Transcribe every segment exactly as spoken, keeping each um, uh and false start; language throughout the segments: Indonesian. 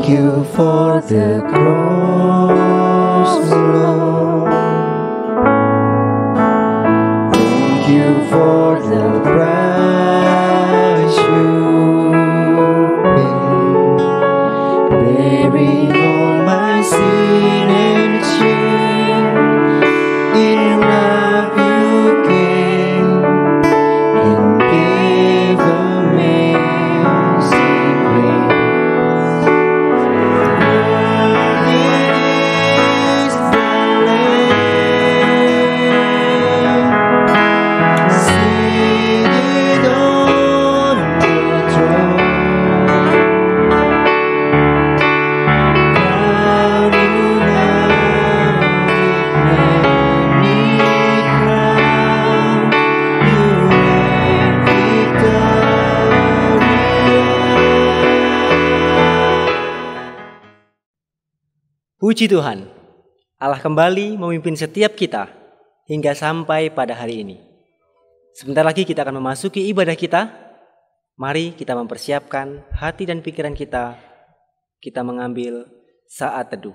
you for the cross, Lord. Thank you for the price you paid, bearing all my sin and shame. In love you came and gave amazing grace. Worthy is the Lamb seated on the throne. Crown you now with many crowns. You reign victorious. Puji Tuhan, Allah kembali memimpin setiap kita hingga sampai pada hari ini. Sebentar lagi kita akan memasuki ibadah kita. Mari kita mempersiapkan hati dan pikiran kita. Kita mengambil saat teduh.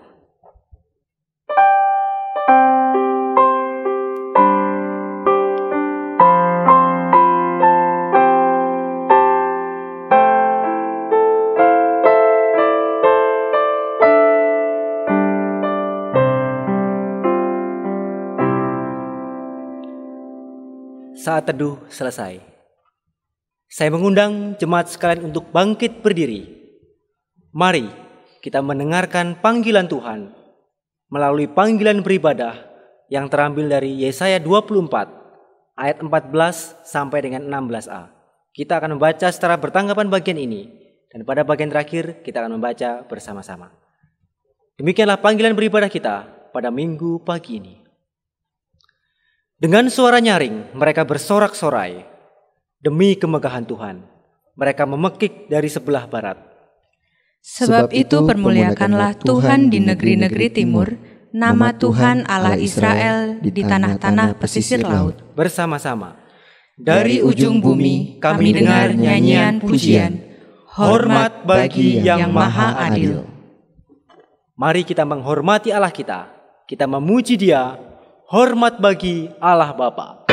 Saat teduh selesai. Saya mengundang jemaat sekalian untuk bangkit berdiri. Mari kita mendengarkan panggilan Tuhan melalui panggilan beribadah yang terambil dari Yesaya dua puluh empat ayat empat belas sampai dengan enam belas a. Kita akan membaca secara bertanggapan bagian ini dan pada bagian terakhir kita akan membaca bersama-sama. Demikianlah panggilan beribadah kita pada minggu pagi ini. Dengan suara nyaring mereka bersorak-sorai demi kemegahan Tuhan. Mereka memekik dari sebelah barat. Sebab itu permuliakanlah Tuhan di negeri-negeri timur, nama Tuhan Allah Israel di tanah-tanah pesisir laut. Bersama-sama. Dari ujung bumi kami dengar nyanyian pujian, hormat bagi yang maha adil. Mari kita menghormati Allah kita. Kita memuji Dia. Hormat bagi Allah Bapa.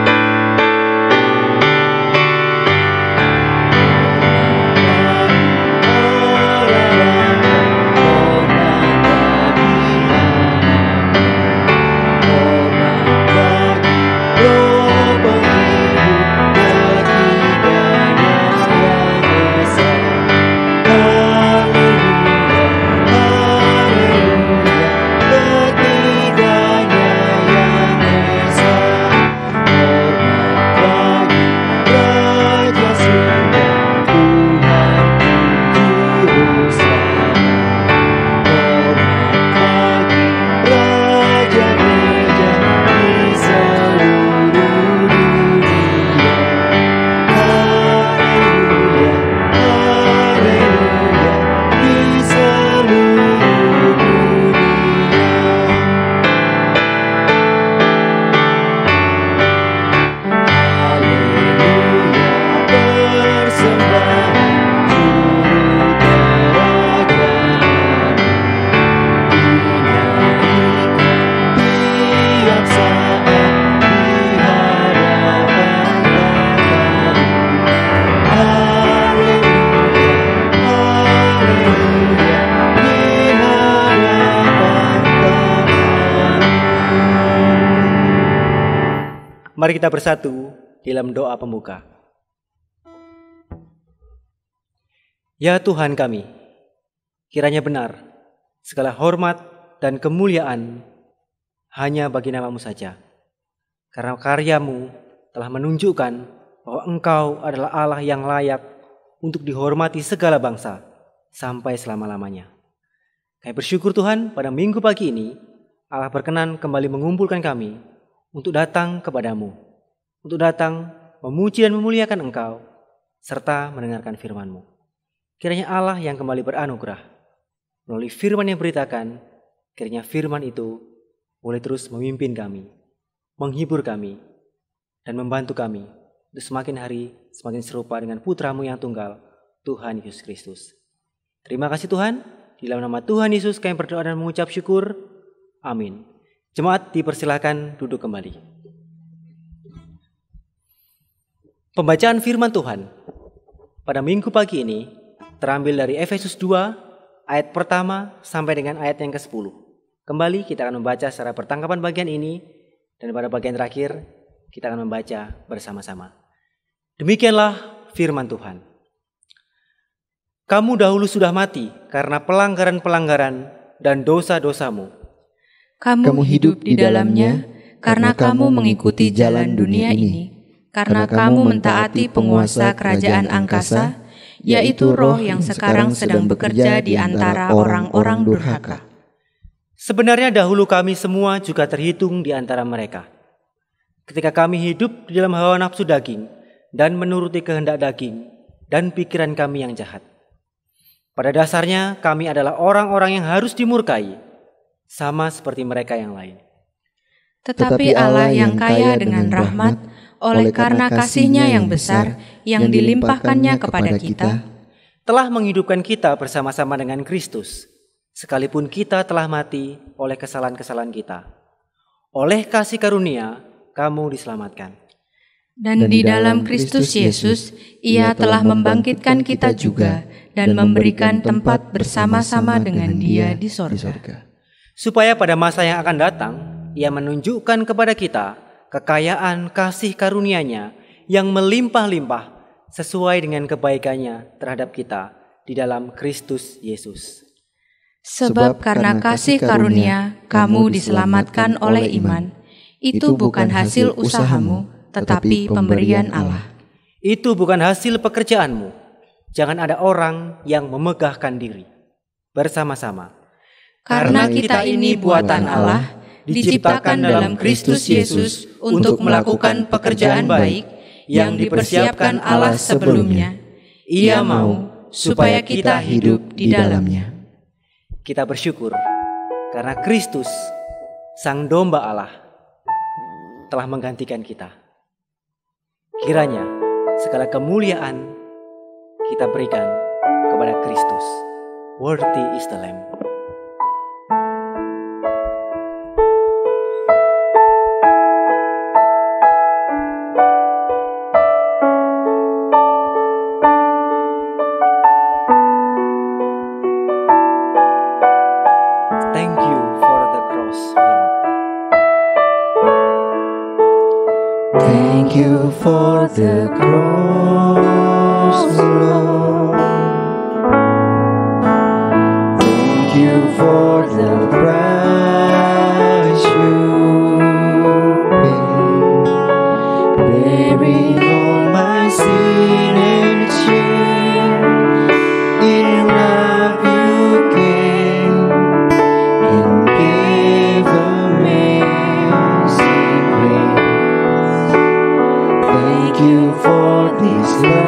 Mari kita bersatu dalam doa pembuka. Ya Tuhan kami, kiranya benar segala hormat dan kemuliaan hanya bagi nama-Mu saja. Karena karya-Mu telah menunjukkan bahwa Engkau adalah Allah yang layak untuk dihormati segala bangsa sampai selama-lamanya. Kami bersyukur Tuhan pada minggu pagi ini Allah berkenan kembali mengumpulkan kami untuk datang kepadamu, untuk datang memuji dan memuliakan Engkau, serta mendengarkan firman-Mu. Kiranya Allah yang kembali beranugerah, melalui firman yang beritakan, kiranya firman itu boleh terus memimpin kami, menghibur kami, dan membantu kami untuk semakin hari semakin serupa dengan Putra-Mu yang tunggal, Tuhan Yesus Kristus. Terima kasih Tuhan, Di dalam nama Tuhan Yesus kami berdoa dan mengucap syukur. Amin. Jemaat dipersilahkan duduk kembali. Pembacaan firman Tuhan pada minggu pagi ini terambil dari Efesus dua ayat pertama sampai dengan ayat yang kesepuluh. Kembali kita akan membaca secara pertangkapan bagian ini, dan pada bagian terakhir kita akan membaca bersama-sama. Demikianlah firman Tuhan. Kamu dahulu sudah mati karena pelanggaran-pelanggaran dan dosa-dosamu. Kamu hidup di dalamnya karena kamu mengikuti jalan dunia ini, karena kamu mentaati penguasa kerajaan angkasa, yaitu roh yang sekarang sedang bekerja di antara orang-orang durhaka. Sebenarnya dahulu kami semua juga terhitung di antara mereka. Ketika kami hidup di dalam hawa nafsu daging dan menuruti kehendak daging dan pikiran kami yang jahat. Pada dasarnya kami adalah orang-orang yang harus dimurkai, sama seperti mereka yang lain. Tetapi Allah yang kaya dengan rahmat, oleh karena kasih-Nya yang besar, yang dilimpahkannya kepada kita, telah menghidupkan kita bersama-sama dengan Kristus, sekalipun kita telah mati oleh kesalahan-kesalahan kita. Oleh kasih karunia, kamu diselamatkan. Dan di dalam Kristus Yesus, Ia telah membangkitkan kita juga, dan memberikan tempat bersama-sama dengan Dia di sorga. Supaya pada masa yang akan datang, Ia menunjukkan kepada kita kekayaan kasih karunia-Nya yang melimpah-limpah sesuai dengan kebaikan-Nya terhadap kita di dalam Kristus Yesus. Sebab karena kasih karunia, kamu diselamatkan oleh iman. Itu bukan hasil usahamu, tetapi pemberian Allah. Itu bukan hasil pekerjaanmu. Jangan ada orang yang memegahkan diri. Bersama-sama. Karena kita ini buatan Allah, diciptakan dalam Kristus Yesus untuk melakukan pekerjaan baik yang dipersiapkan Allah sebelumnya. Ia mau supaya kita hidup di dalamnya. Kita bersyukur karena Kristus, Sang Domba Allah, telah menggantikan kita. Kiranya segala kemuliaan kita berikan kepada Kristus. Worthy is the Lamb. Thank you for the cross, Lord. Thank you for the cross, Lord. Thank you for the price you paid, bearing all my sin and shame. In love you came and gave amazing grace. Thank you for this love.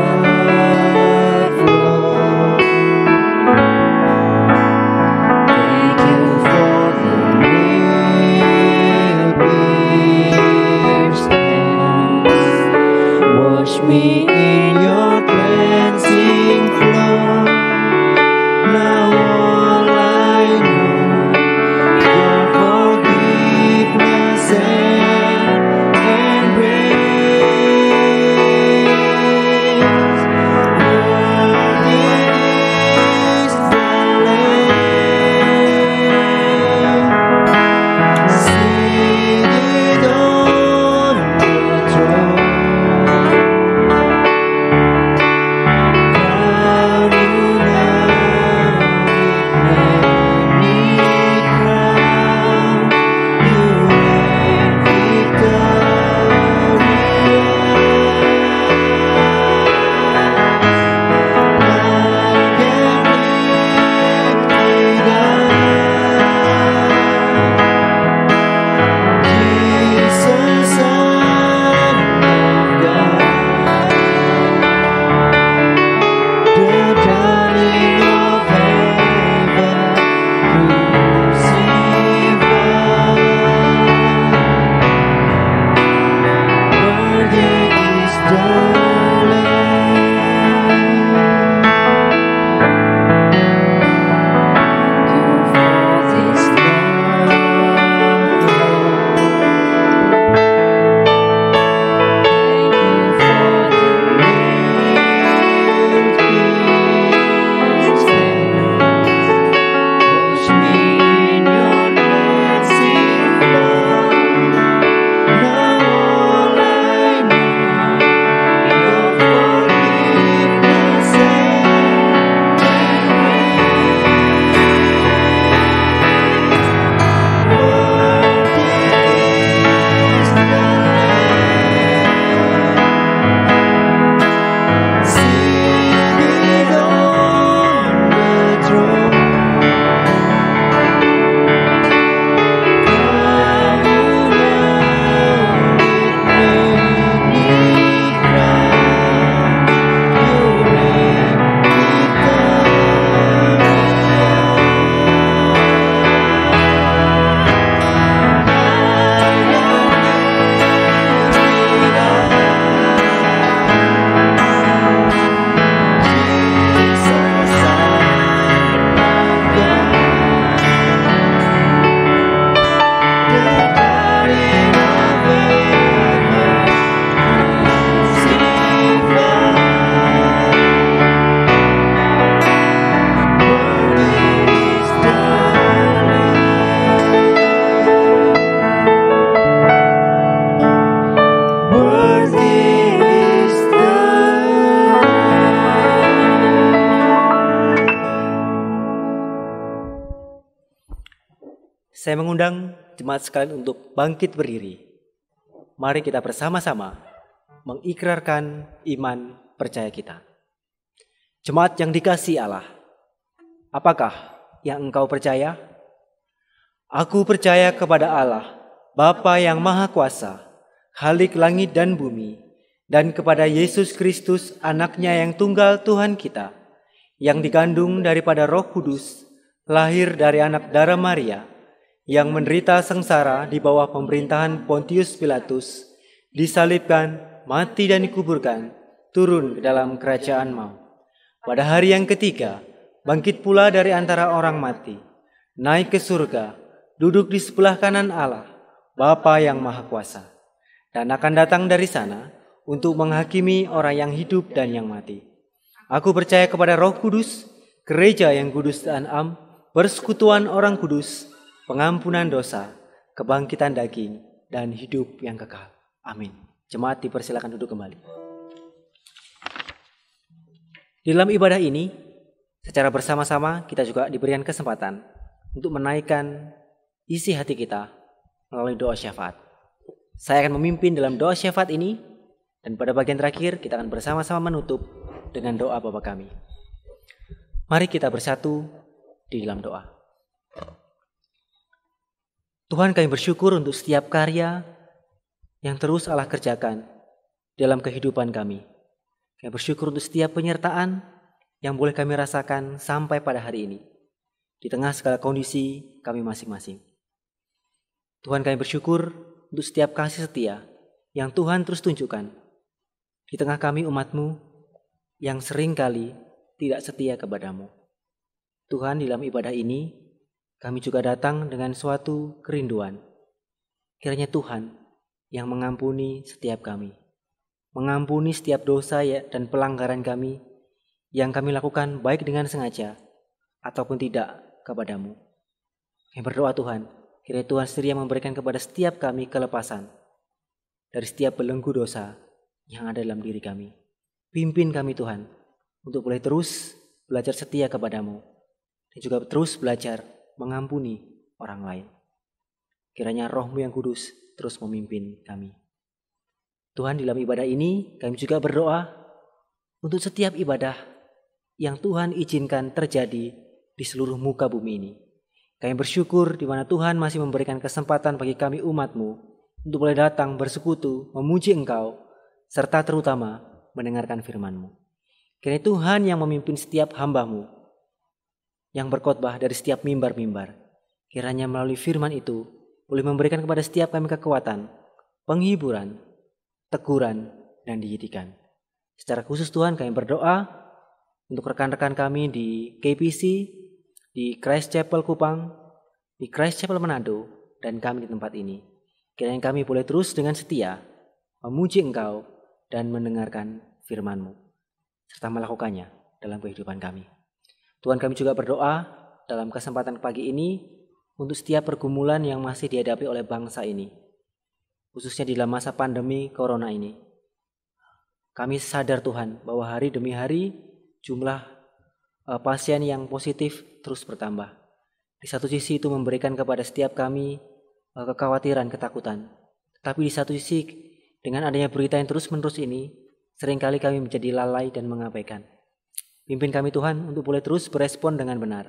Saya mengundang jemaat sekalian untuk bangkit berdiri. Mari kita bersama-sama mengikrarkan iman percaya kita. Jemaat yang dikasihi Allah, apakah yang engkau percaya? Aku percaya kepada Allah, Bapa yang Maha Kuasa, Khalik langit dan bumi, dan kepada Yesus Kristus, anaknya yang tunggal Tuhan kita, yang dikandung daripada Roh Kudus, lahir dari anak darah Maria, yang menderita sengsara di bawah pemerintahan Pontius Pilatus, disalibkan, mati dan dikuburkan, turun ke dalam kerajaan maut. Pada hari yang ketiga, bangkit pula dari antara orang mati, naik ke surga, duduk di sebelah kanan Allah, Bapa yang Maha Kuasa, dan akan datang dari sana untuk menghakimi orang yang hidup dan yang mati. Aku percaya kepada Roh Kudus, gereja yang kudus dan am, persekutuan orang kudus, pengampunan dosa, kebangkitan daging, dan hidup yang kekal. Amin. Jemaat dipersilakan duduk kembali. Di dalam ibadah ini, secara bersama-sama kita juga diberikan kesempatan untuk menaikkan isi hati kita melalui doa syafaat. Saya akan memimpin dalam doa syafaat ini, dan pada bagian terakhir kita akan bersama-sama menutup dengan doa Bapa kami. Mari kita bersatu di dalam doa. Tuhan, kami bersyukur untuk setiap karya yang terus Allah kerjakan dalam kehidupan kami. Kami bersyukur untuk setiap penyertaan yang boleh kami rasakan sampai pada hari ini, di tengah segala kondisi kami masing-masing. Tuhan, kami bersyukur untuk setiap kasih setia yang Tuhan terus tunjukkan di tengah kami umat-Mu yang seringkali tidak setia kepadamu. Tuhan, di dalam ibadah ini kami juga datang dengan suatu kerinduan. Kiranya Tuhan yang mengampuni setiap kami, mengampuni setiap dosa dan pelanggaran kami yang kami lakukan baik dengan sengaja ataupun tidak kepadamu. Kami berdoa Tuhan, kiranya Tuhan sendiri yang memberikan kepada setiap kami kelepasan dari setiap belenggu dosa yang ada dalam diri kami. Pimpin kami Tuhan untuk boleh terus belajar setia kepadamu dan juga terus belajar mengampuni orang lain. Kiranya Roh-Mu yang kudus terus memimpin kami. Tuhan, di dalam ibadah ini kami juga berdoa untuk setiap ibadah yang Tuhan izinkan terjadi di seluruh muka bumi ini. Kami bersyukur di mana Tuhan masih memberikan kesempatan bagi kami umat-Mu untuk boleh datang bersekutu, memuji Engkau, serta terutama mendengarkan firman-Mu. Kiranya Tuhan yang memimpin setiap hamba-Mu yang berkhotbah dari setiap mimbar-mimbar. Kiranya melalui firman itu boleh memberikan kepada setiap kami kekuatan, penghiburan, teguran, dan didikan. Secara khusus Tuhan kami berdoa untuk rekan-rekan kami di K P C, di Christ Chapel Kupang, di Christ Chapel Manado, dan kami di tempat ini. Kiranya kami boleh terus dengan setia memuji Engkau dan mendengarkan firman-Mu, serta melakukannya dalam kehidupan kami. Tuhan, kami juga berdoa dalam kesempatan pagi ini untuk setiap pergumulan yang masih dihadapi oleh bangsa ini, khususnya di dalam masa pandemi corona ini. Kami sadar Tuhan bahwa hari demi hari jumlah uh, pasien yang positif terus bertambah. Di satu sisi itu memberikan kepada setiap kami uh, kekhawatiran, ketakutan. Tapi di satu sisi dengan adanya berita yang terus-menerus ini, seringkali kami menjadi lalai dan mengabaikan. Pimpin kami Tuhan untuk boleh terus berespon dengan benar.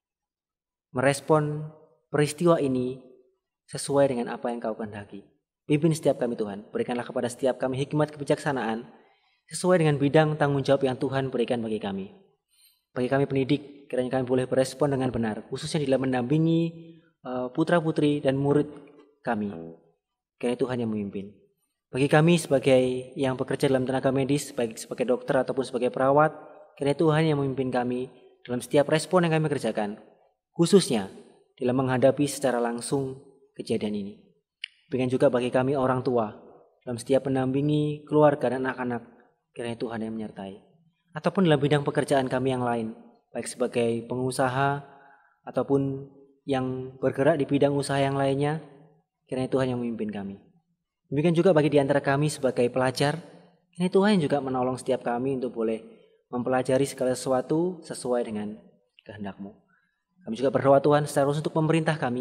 Merespon peristiwa ini sesuai dengan apa yang Kau kehendaki. Pimpin setiap kami Tuhan, berikanlah kepada setiap kami hikmat kebijaksanaan sesuai dengan bidang tanggung jawab yang Tuhan berikan bagi kami. Bagi kami pendidik, kiranya kami boleh berespon dengan benar, khususnya dalam mendampingi uh, putra-putri dan murid kami. Kiranya Tuhan yang memimpin. Bagi kami sebagai yang bekerja dalam tenaga medis, baik sebagai dokter ataupun sebagai perawat, kiranya Tuhan yang memimpin kami dalam setiap respon yang kami kerjakan, khususnya dalam menghadapi secara langsung kejadian ini. Demikian juga bagi kami orang tua, dalam setiap mendampingi keluarga dan anak-anak, kiranya Tuhan yang menyertai. Ataupun dalam bidang pekerjaan kami yang lain, baik sebagai pengusaha ataupun yang bergerak di bidang usaha yang lainnya, kiranya Tuhan yang memimpin kami. Demikian juga bagi di antara kami sebagai pelajar, kiranya Tuhan yang juga menolong setiap kami untuk boleh mempelajari segala sesuatu sesuai dengan kehendak-Mu. Kami juga berdoa Tuhan secara khusus untuk pemerintah kami,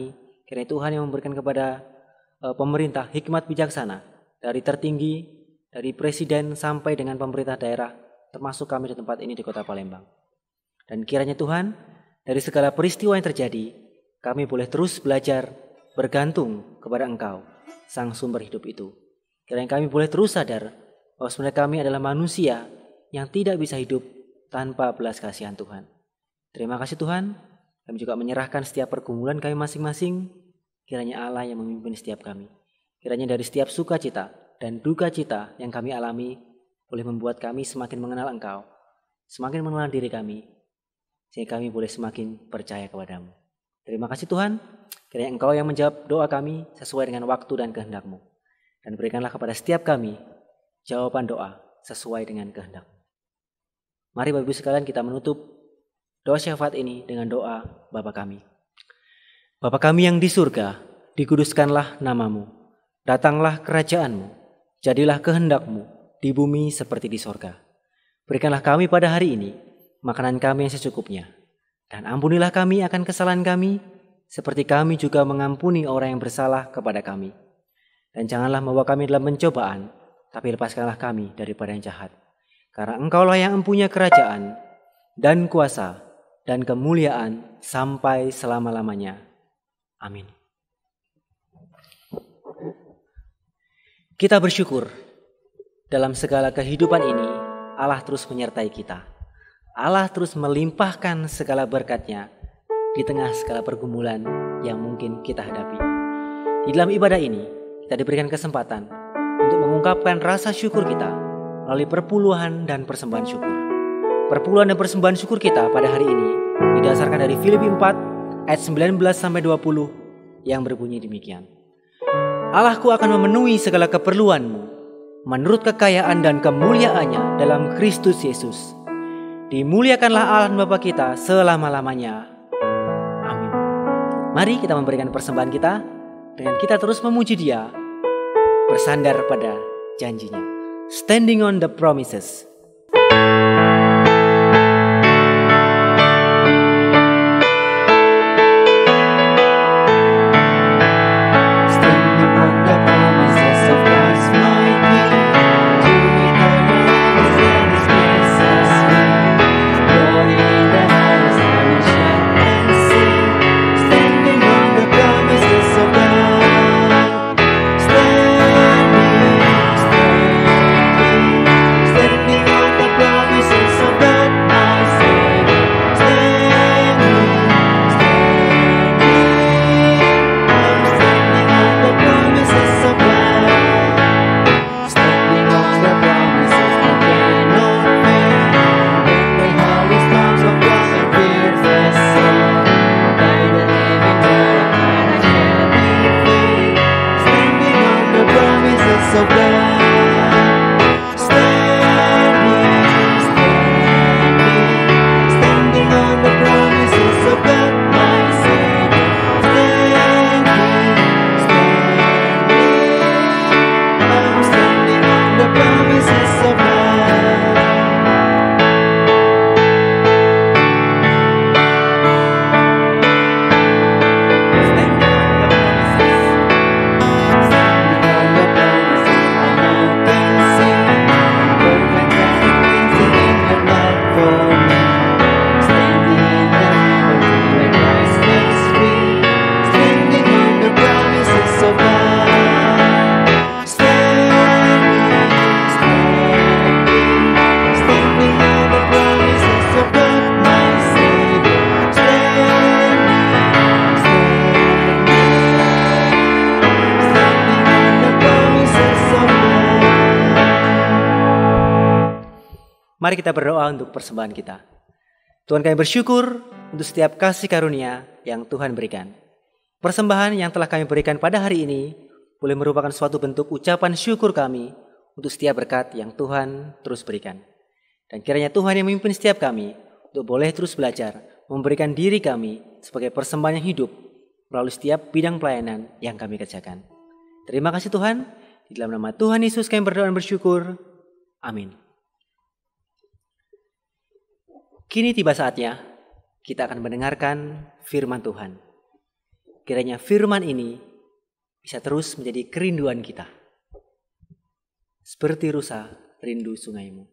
Kiranya Tuhan yang memberikan kepada uh, pemerintah hikmat bijaksana, dari tertinggi, dari presiden sampai dengan pemerintah daerah, termasuk kami di tempat ini di Kota Palembang. Dan kiranya Tuhan, dari segala peristiwa yang terjadi, kami boleh terus belajar bergantung kepada Engkau, Sang Sumber hidup itu. Kiranya kami boleh terus sadar bahwa sebenarnya kami adalah manusia yang tidak bisa hidup tanpa belas kasihan Tuhan. Terima kasih Tuhan, kami juga menyerahkan setiap pergumulan kami masing-masing. Kiranya Allah yang memimpin setiap kami. Kiranya dari setiap sukacita dan duka cita yang kami alami boleh membuat kami semakin mengenal Engkau, semakin mengenal diri kami, sehingga kami boleh semakin percaya kepadamu. Terima kasih Tuhan, kiranya Engkau yang menjawab doa kami sesuai dengan waktu dan kehendak-Mu. Dan berikanlah kepada setiap kami jawaban doa sesuai dengan kehendak-Mu. Mari Bapak Ibu sekalian kita menutup doa syafaat ini dengan doa Bapa kami. Bapa kami yang di surga, dikuduskanlah nama-Mu. Datanglah kerajaan-Mu, jadilah kehendak-Mu di bumi seperti di sorga. Berikanlah kami pada hari ini makanan kami yang secukupnya. Dan ampunilah kami akan kesalahan kami, seperti kami juga mengampuni orang yang bersalah kepada kami. Dan janganlah membawa kami dalam pencobaan, tapi lepaskanlah kami daripada yang jahat. Karena Engkaulah yang mempunyai kerajaan, dan kuasa, dan kemuliaan sampai selama-lamanya. Amin. Kita bersyukur dalam segala kehidupan ini Allah terus menyertai kita. Allah terus melimpahkan segala berkat-Nya di tengah segala pergumulan yang mungkin kita hadapi. Di dalam ibadah ini kita diberikan kesempatan untuk mengungkapkan rasa syukur kita melalui perpuluhan dan persembahan syukur. Perpuluhan dan persembahan syukur kita pada hari ini didasarkan dari Filipi empat ayat sembilan belas sampai dua puluh yang berbunyi demikian. Allahku akan memenuhi segala keperluanmu menurut kekayaan dan kemuliaannya dalam Kristus Yesus. Dimuliakanlah Allah Bapa kita selama-lamanya. Amin. Mari kita memberikan persembahan kita dengan kita terus memuji Dia, bersandar pada janji-Nya. Standing on the promises. Mari kita berdoa untuk persembahan kita. Tuhan, kami bersyukur untuk setiap kasih karunia yang Tuhan berikan. Persembahan yang telah kami berikan pada hari ini boleh merupakan suatu bentuk ucapan syukur kami untuk setiap berkat yang Tuhan terus berikan. Dan kiranya Tuhan yang memimpin setiap kami untuk boleh terus belajar memberikan diri kami sebagai persembahan yang hidup melalui setiap bidang pelayanan yang kami kerjakan. Terima kasih Tuhan. Di dalam nama Tuhan Yesus kami berdoa dan bersyukur. Amin. Kini tiba saatnya kita akan mendengarkan firman Tuhan. kiranya firman ini bisa terus menjadi kerinduan kita. Seperti rusa rindu sungaimu.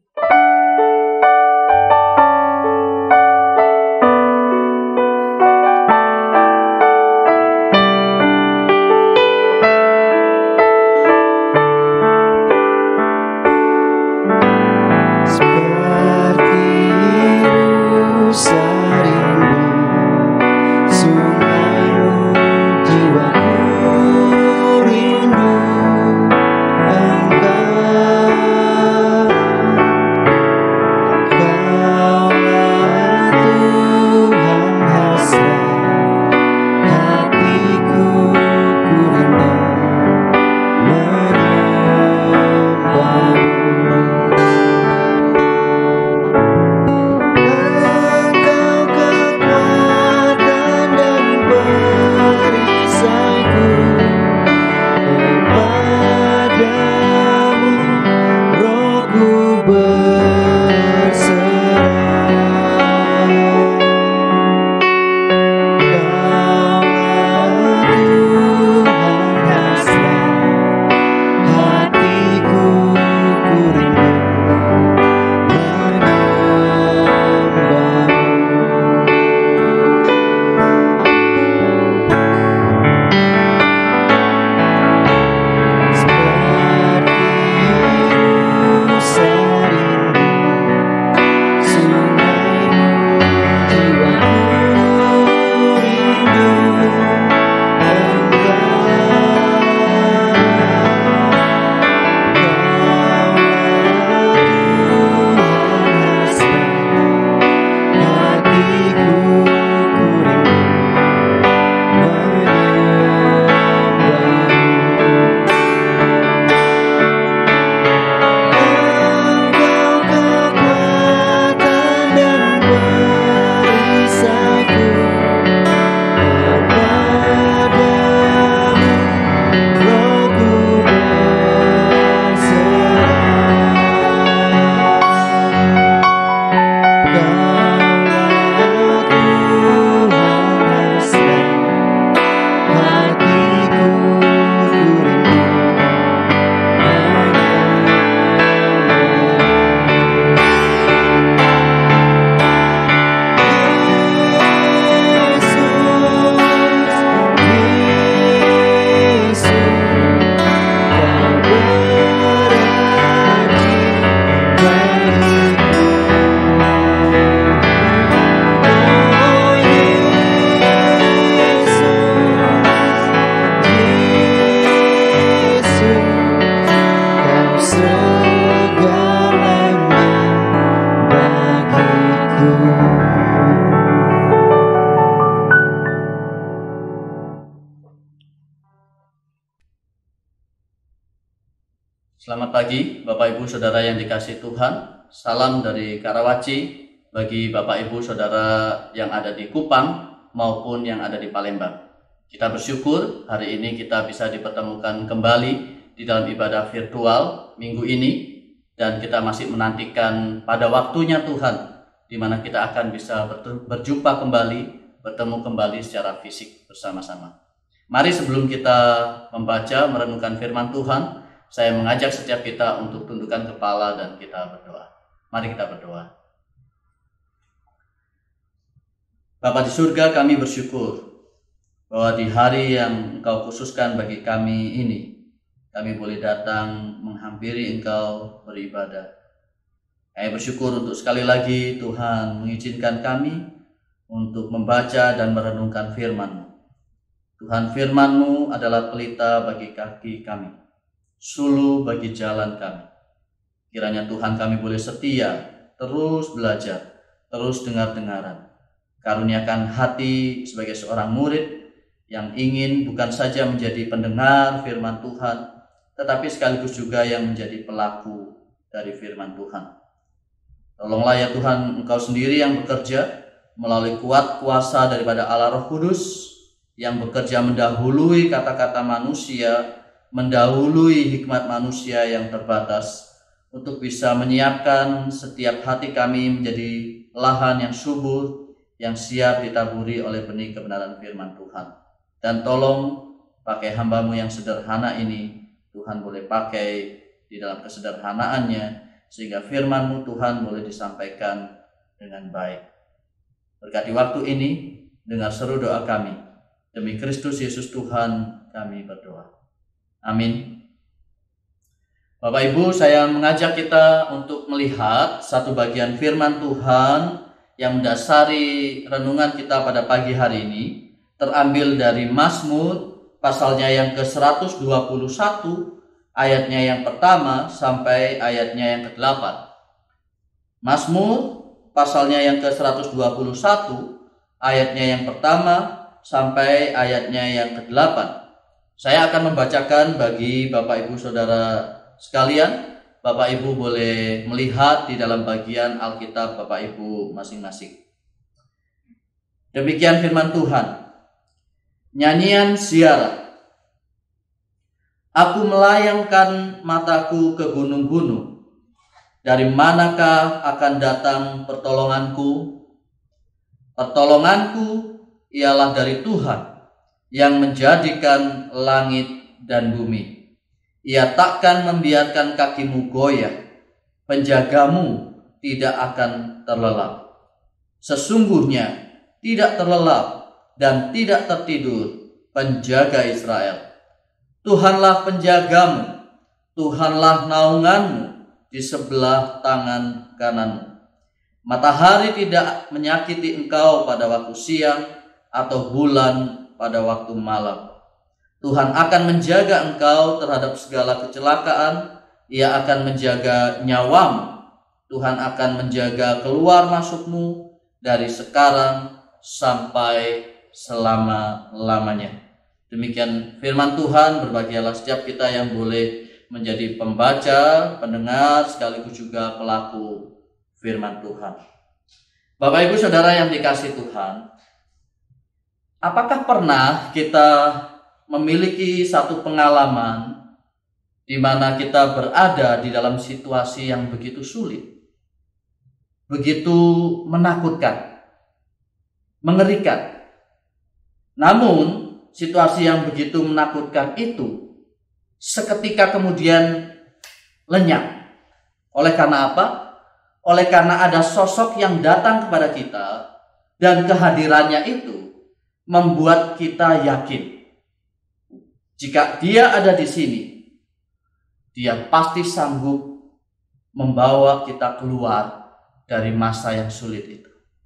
Selamat pagi Bapak Ibu Saudara yang dikasihi Tuhan. Salam dari Karawaci bagi Bapak Ibu Saudara yang ada di Kupang maupun yang ada di Palembang. Kita bersyukur hari ini kita bisa dipertemukan kembali di dalam ibadah virtual minggu ini, dan kita masih menantikan pada waktunya Tuhan di mana kita akan bisa berjumpa kembali, bertemu kembali secara fisik bersama-sama. Mari sebelum kita membaca merenungkan firman Tuhan, saya mengajak setiap kita untuk tundukkan kepala dan kita berdoa. Mari kita berdoa. Bapa di surga, kami bersyukur bahwa di hari yang Engkau khususkan bagi kami ini, kami boleh datang menghampiri Engkau beribadah. Kami bersyukur untuk sekali lagi Tuhan mengizinkan kami untuk membaca dan merenungkan firman-Mu. Tuhan, firman-Mu adalah pelita bagi kaki kami, suluh bagi jalan kami. Kiranya Tuhan kami boleh setia, terus belajar, terus dengar-dengaran. Karuniakan hati sebagai seorang murid yang ingin bukan saja menjadi pendengar firman Tuhan, tetapi sekaligus juga yang menjadi pelaku dari firman Tuhan. Tolonglah ya Tuhan, Engkau sendiri yang bekerja melalui kuat kuasa daripada Allah Roh Kudus, yang bekerja mendahului kata-kata manusia, mendahului hikmat manusia yang terbatas, untuk bisa menyiapkan setiap hati kami menjadi lahan yang subur, yang siap ditaburi oleh benih kebenaran firman Tuhan. Dan tolong pakai hamba-Mu yang sederhana ini, Tuhan boleh pakai di dalam kesederhanaannya, sehingga firman-Mu Tuhan boleh disampaikan dengan baik. Berkati waktu ini, dengar seru doa kami. Demi Kristus Yesus Tuhan kami berdoa. Amin. Bapak Ibu, saya mengajak kita untuk melihat satu bagian firman Tuhan yang mendasari renungan kita pada pagi hari ini, terambil dari Mazmur pasalnya yang ke seratus dua puluh satu, ayatnya yang pertama sampai ayatnya yang kedelapan. Mazmur pasalnya yang ke seratus dua puluh satu, ayatnya yang pertama sampai ayatnya yang kedelapan. Saya akan membacakan bagi Bapak Ibu Saudara sekalian. Bapak Ibu boleh melihat di dalam bagian Alkitab Bapak Ibu masing-masing. Demikian firman Tuhan. Nyanyian ziarah. Aku melayangkan mataku ke gunung-gunung. Dari manakah akan datang pertolonganku? Pertolonganku ialah dari Tuhan yang menjadikan langit dan bumi. Ia takkan membiarkan kakimu goyah, penjagamu tidak akan terlelap. Sesungguhnya tidak terlelap dan tidak tertidur penjaga Israel. Tuhanlah penjagamu, Tuhanlah naunganmu di sebelah tangan kananmu. Matahari tidak menyakiti engkau pada waktu siang, atau bulan pada waktu malam. Tuhan akan menjaga engkau terhadap segala kecelakaan. Ia akan menjaga nyawamu. Tuhan akan menjaga keluar masukmu dari sekarang sampai selama-lamanya. Demikian firman Tuhan. Berbahagialah setiap kita yang boleh menjadi pembaca, pendengar, sekaligus juga pelaku firman Tuhan. Bapak Ibu Saudara yang dikasihi Tuhan, apakah pernah kita memiliki satu pengalaman di mana kita berada di dalam situasi yang begitu sulit, begitu menakutkan, mengerikan. Namun situasi yang begitu menakutkan itu seketika kemudian lenyap. Oleh karena apa? Oleh karena ada sosok yang datang kepada kita, dan kehadirannya itu membuat kita yakin jika dia ada di sini, dia pasti sanggup membawa kita keluar dari masa yang sulit itu.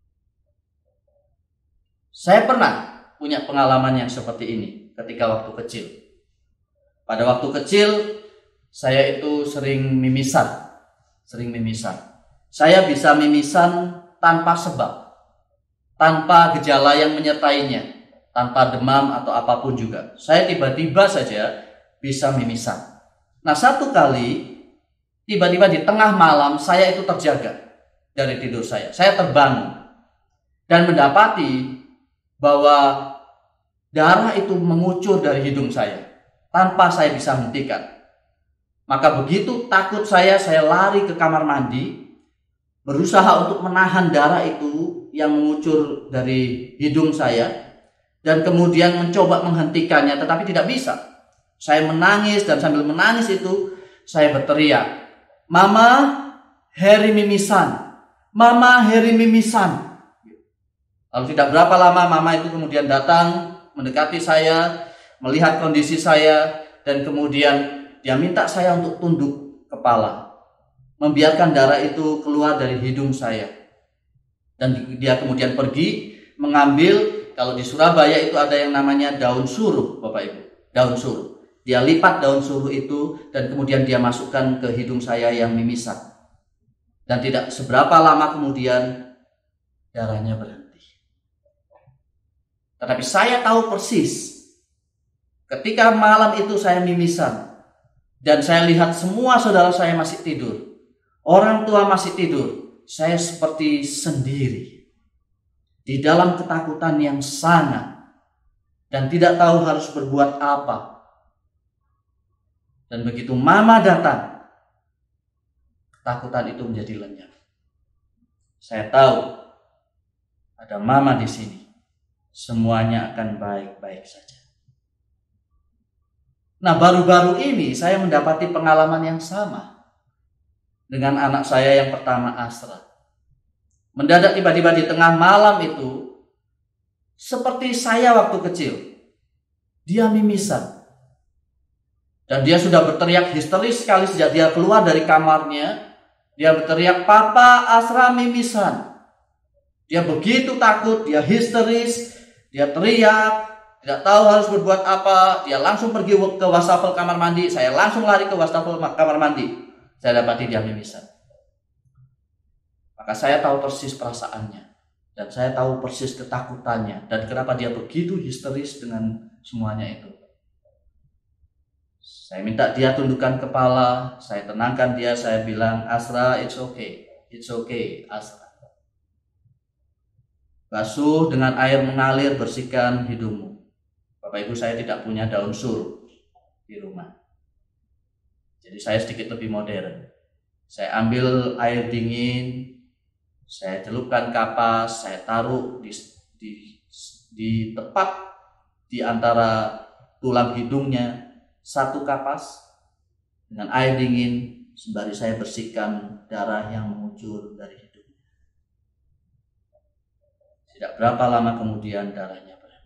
Saya pernah punya pengalaman yang seperti ini ketika waktu kecil. Pada waktu kecil, saya itu sering mimisan. Sering mimisan. Saya bisa mimisan tanpa sebab, tanpa gejala yang menyertainya, tanpa demam atau apapun juga. Saya tiba-tiba saja bisa mimisan. Nah, satu kali tiba-tiba di tengah malam saya itu terjaga dari tidur saya. Saya terbangun dan mendapati bahwa darah itu mengucur dari hidung saya tanpa saya bisa hentikan. Maka begitu takut saya, saya lari ke kamar mandi, berusaha untuk menahan darah itu yang mengucur dari hidung saya, dan kemudian mencoba menghentikannya, tetapi tidak bisa. Saya menangis, dan sambil menangis itu saya berteriak, "Mama, Heri mimisan, Mama, Heri mimisan." Lalu tidak berapa lama mama itu kemudian datang mendekati saya, melihat kondisi saya, dan kemudian dia minta saya untuk tunduk kepala, membiarkan darah itu keluar dari hidung saya. Dan dia kemudian pergi mengambil, kalau di Surabaya itu ada yang namanya daun suruh, Bapak Ibu. Daun suruh. Dia lipat daun suruh itu dan kemudian dia masukkan ke hidung saya yang mimisan. Dan tidak seberapa lama kemudian darahnya berhenti. Tetapi saya tahu persis ketika malam itu saya mimisan dan saya lihat semua saudara saya masih tidur, orang tua masih tidur, saya seperti sendiri di dalam ketakutan yang sangat dan tidak tahu harus berbuat apa. Dan begitu mama datang, ketakutan itu menjadi lenyap. Saya tahu ada mama di sini, semuanya akan baik-baik saja. Nah, baru-baru ini saya mendapati pengalaman yang sama dengan anak saya yang pertama, Asra. Mendadak tiba-tiba di tengah malam itu, seperti saya waktu kecil, dia mimisan. Dan dia sudah berteriak histeris sekali sejak dia keluar dari kamarnya. Dia berteriak, "Papa, Asra mimisan." Dia begitu takut, dia histeris, dia teriak, tidak tahu harus berbuat apa. Dia langsung pergi ke wastafel kamar mandi. Saya langsung lari ke wastafel kamar mandi. Saya dapati dia mimisan. Maka saya tahu persis perasaannya. Dan saya tahu persis ketakutannya. Dan kenapa dia begitu histeris dengan semuanya itu. Saya minta dia tundukkan kepala. Saya tenangkan dia. Saya bilang, "Asra, it's okay. It's okay, Asra. Basuh dengan air mengalir, bersihkan hidungmu." Bapak Ibu, saya tidak punya daun sur di rumah. Jadi saya sedikit lebih modern. Saya ambil air dingin, saya celupkan kapas, saya taruh di, di, di tepat di antara tulang hidungnya satu kapas dengan air dingin, sembari saya bersihkan darah yang mengucur dari hidungnya. Tidak berapa lama kemudian darahnya berhenti.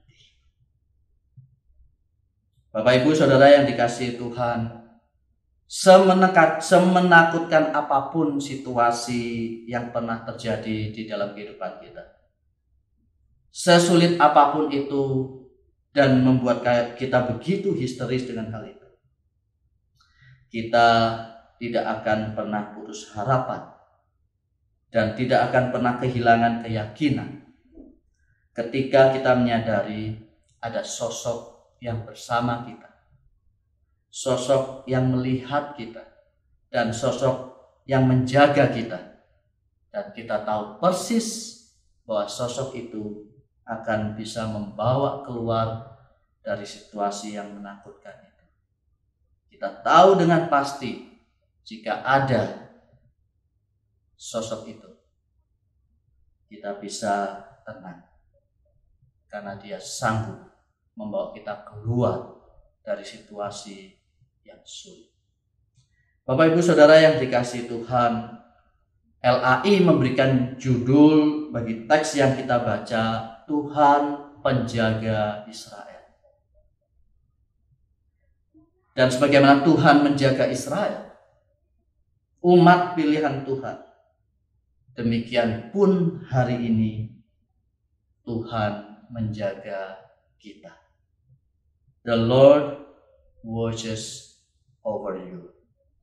Bapak Ibu Saudara yang dikasihi Tuhan, semenekat, semenakutkan apapun situasi yang pernah terjadi di dalam kehidupan kita, sesulit apapun itu dan membuat kita begitu histeris dengan hal itu, kita tidak akan pernah putus harapan dan tidak akan pernah kehilangan keyakinan ketika kita menyadari ada sosok yang bersama kita, sosok yang melihat kita, dan sosok yang menjaga kita. Dan kita tahu persis bahwa sosok itu akan bisa membawa keluar dari situasi yang menakutkan itu. Kita tahu dengan pasti jika ada sosok itu, kita bisa tenang karena dia sanggup membawa kita keluar dari situasi yang sulit. Bapak Ibu Saudara yang dikasihi Tuhan, L A I memberikan judul bagi teks yang kita baca, Tuhan Penjaga Israel. Dan sebagaimana Tuhan menjaga Israel, umat pilihan Tuhan, demikian pun hari ini Tuhan menjaga kita. The Lord watches over you.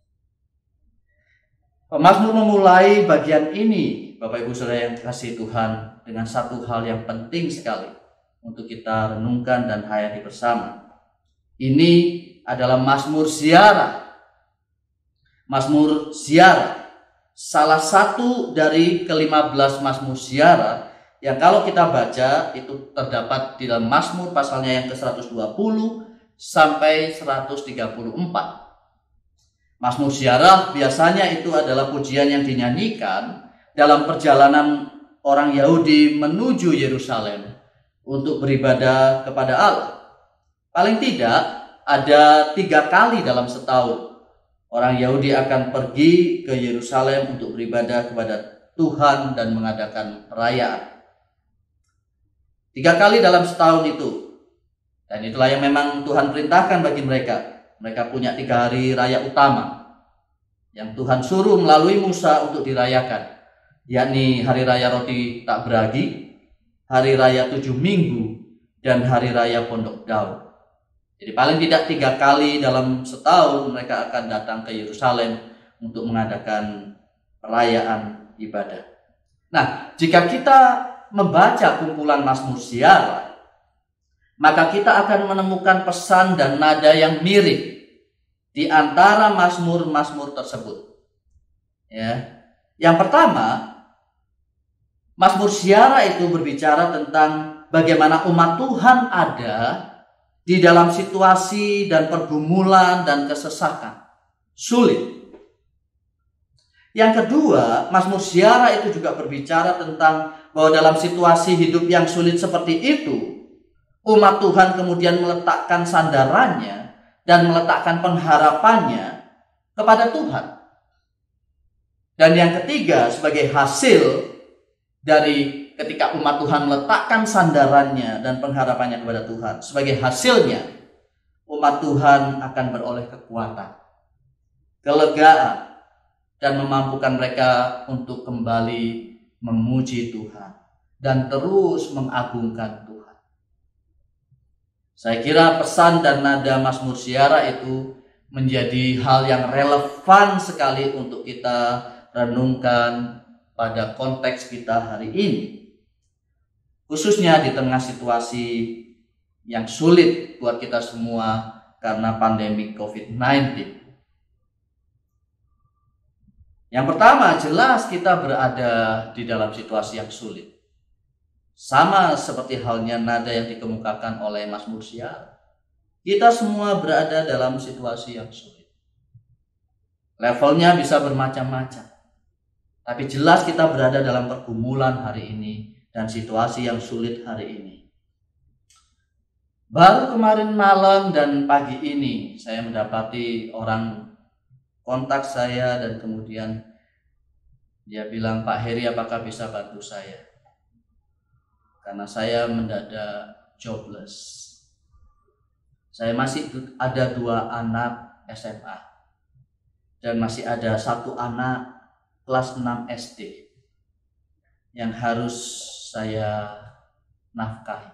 Pemazmur memulai bagian ini, Bapak Ibu Saudara yang kasih Tuhan, dengan satu hal yang penting sekali untuk kita renungkan dan hayati bersama. Ini adalah Mazmur Ziarah. Mazmur Ziarah, salah satu dari kelima belas Mazmur Ziarah yang kalau kita baca itu terdapat di dalam Mazmur pasalnya yang ke seratus dua puluh sampai seratus tiga puluh empat. Mazmur Ziarah biasanya itu adalah pujian yang dinyanyikan dalam perjalanan orang Yahudi menuju Yerusalem untuk beribadah kepada Allah. Paling tidak ada tiga kali dalam setahun orang Yahudi akan pergi ke Yerusalem untuk beribadah kepada Tuhan dan mengadakan perayaan. Tiga kali dalam setahun itu. Dan itulah yang memang Tuhan perintahkan bagi mereka. Mereka punya tiga hari raya utama yang Tuhan suruh melalui Musa untuk dirayakan, yakni hari raya roti tak beragi, hari raya tujuh minggu, dan hari raya pondok daun. Jadi paling tidak tiga kali dalam setahun mereka akan datang ke Yerusalem untuk mengadakan perayaan ibadah. Nah, jika kita membaca kumpulan Mazmur Ziarah, maka kita akan menemukan pesan dan nada yang mirip di antara mazmur-mazmur tersebut. Ya. Yang pertama, Mazmur Ziarah itu berbicara tentang bagaimana umat Tuhan ada di dalam situasi dan pergumulan dan kesesakan, sulit. Yang kedua, Mazmur Ziarah itu juga berbicara tentang bahwa dalam situasi hidup yang sulit seperti itu, umat Tuhan kemudian meletakkan sandarannya dan meletakkan pengharapannya kepada Tuhan. Dan yang ketiga, sebagai hasil dari ketika umat Tuhan meletakkan sandarannya dan pengharapannya kepada Tuhan, sebagai hasilnya umat Tuhan akan beroleh kekuatan, kelegaan, dan memampukan mereka untuk kembali memuji Tuhan dan terus mengagungkan Tuhan. Saya kira pesan dan nada Mazmur Syiara itu menjadi hal yang relevan sekali untuk kita renungkan pada konteks kita hari ini, khususnya di tengah situasi yang sulit buat kita semua karena pandemi covid sembilan belas. Yang pertama, jelas kita berada di dalam situasi yang sulit. Sama seperti halnya nada yang dikemukakan oleh Mazmur Syiara. Kita semua berada dalam situasi yang sulit. Levelnya bisa bermacam-macam. Tapi jelas kita berada dalam pergumulan hari ini dan situasi yang sulit hari ini. Baru kemarin malam dan pagi ini saya mendapati orang kontak saya dan kemudian dia bilang, "Pak Heri, apakah bisa bantu saya? Karena saya mendadak jobless. Saya masih ada dua anak S M A dan masih ada satu anak kelas enam S D yang harus saya nafkahi.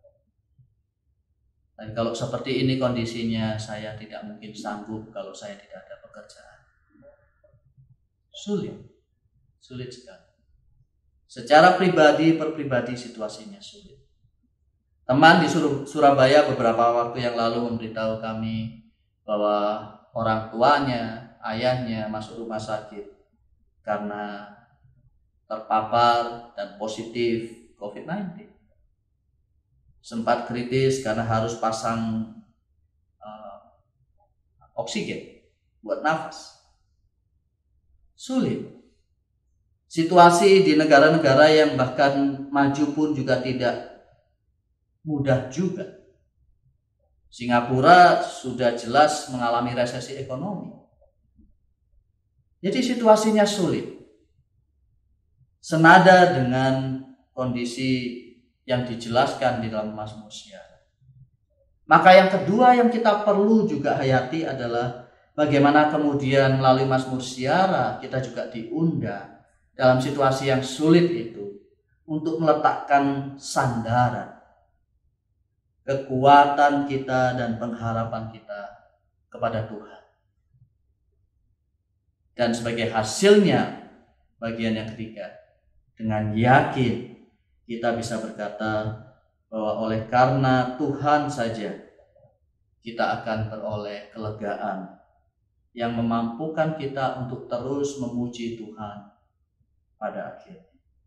Dan kalau seperti ini kondisinya, saya tidak mungkin sanggup kalau saya tidak ada pekerjaan." Sulit, sulit sekali. Secara pribadi, per pribadi situasinya sulit. Teman di Surabaya beberapa waktu yang lalu memberitahu kami bahwa orang tuanya, ayahnya masuk rumah sakit karena terpapar dan positif covid sembilan belas. Sempat kritis karena harus pasang uh, oksigen buat nafas. Sulit. Situasi di negara-negara yang bahkan maju pun juga tidak mudah juga. Singapura sudah jelas mengalami resesi ekonomi. Jadi situasinya sulit. Senada dengan kondisi yang dijelaskan di dalam Mazmur Syiara. Maka yang kedua yang kita perlu juga hayati adalah bagaimana kemudian melalui Mazmur Syiara kita juga diundang dalam situasi yang sulit itu untuk meletakkan sandaran, kekuatan kita dan pengharapan kita kepada Tuhan. Dan sebagai hasilnya, bagian yang ketiga, dengan yakin kita bisa berkata bahwa oleh karena Tuhan saja kita akan beroleh kelegaan yang memampukan kita untuk terus memuji Tuhan pada akhirnya.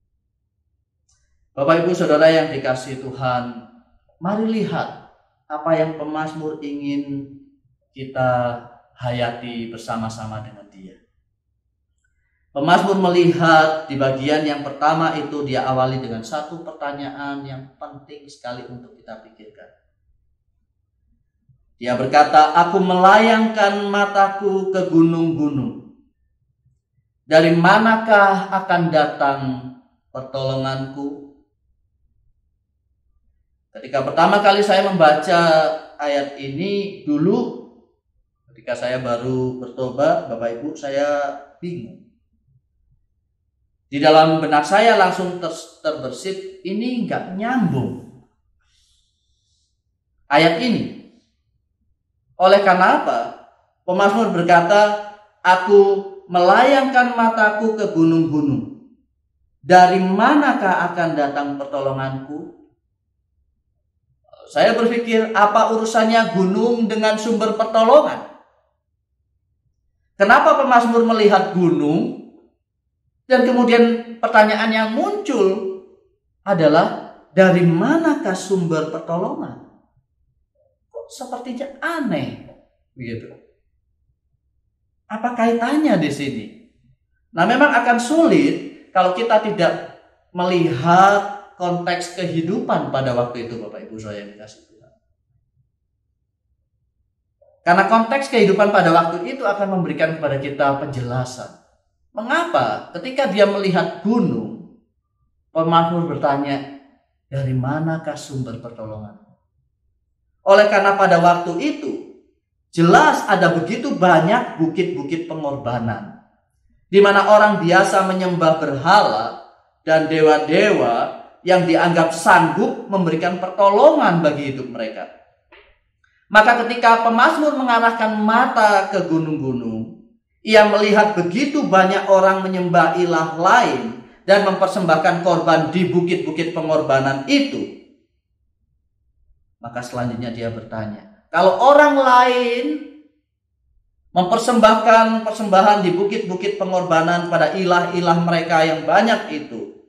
Bapak Ibu Saudara yang dikasihi Tuhan, mari lihat apa yang pemazmur ingin kita hayati bersama-sama dengan dia. Pemazmur melihat di bagian yang pertama itu dia awali dengan satu pertanyaan yang penting sekali untuk kita pikirkan. Dia berkata, "Aku melayangkan mataku ke gunung-gunung. Dari manakah akan datang pertolonganku?" Ketika pertama kali saya membaca ayat ini dulu, ketika saya baru bertobat, Bapak Ibu, saya bingung. Di dalam benak saya langsung ter- terbersit, ini nggak nyambung ayat ini. Oleh karena apa? Pemazmur berkata, "Aku melayangkan mataku ke gunung-gunung. Dari manakah akan datang pertolonganku?" Saya berpikir, apa urusannya gunung dengan sumber pertolongan? Kenapa pemazmur melihat gunung? Dan kemudian pertanyaan yang muncul adalah, dari manakah sumber pertolongan? Kok sepertinya aneh begitu. Apa kaitannya di sini? Nah, memang akan sulit kalau kita tidak melihat konteks kehidupan pada waktu itu, Bapak Ibu saya yang dikasihi Tuhan. Karena konteks kehidupan pada waktu itu akan memberikan kepada kita penjelasan. Mengapa ketika dia melihat gunung, pemazmur bertanya, dari manakah sumber pertolongan? Oleh karena pada waktu itu, jelas ada begitu banyak bukit-bukit pengorbanan, di mana orang biasa menyembah berhala dan dewa-dewa yang dianggap sanggup memberikan pertolongan bagi hidup mereka. Maka ketika pemazmur mengarahkan mata ke gunung-gunung, ia melihat begitu banyak orang menyembah ilah lain dan mempersembahkan korban di bukit-bukit pengorbanan itu. Maka selanjutnya dia bertanya, kalau orang lain mempersembahkan persembahan di bukit-bukit pengorbanan pada ilah-ilah mereka yang banyak itu,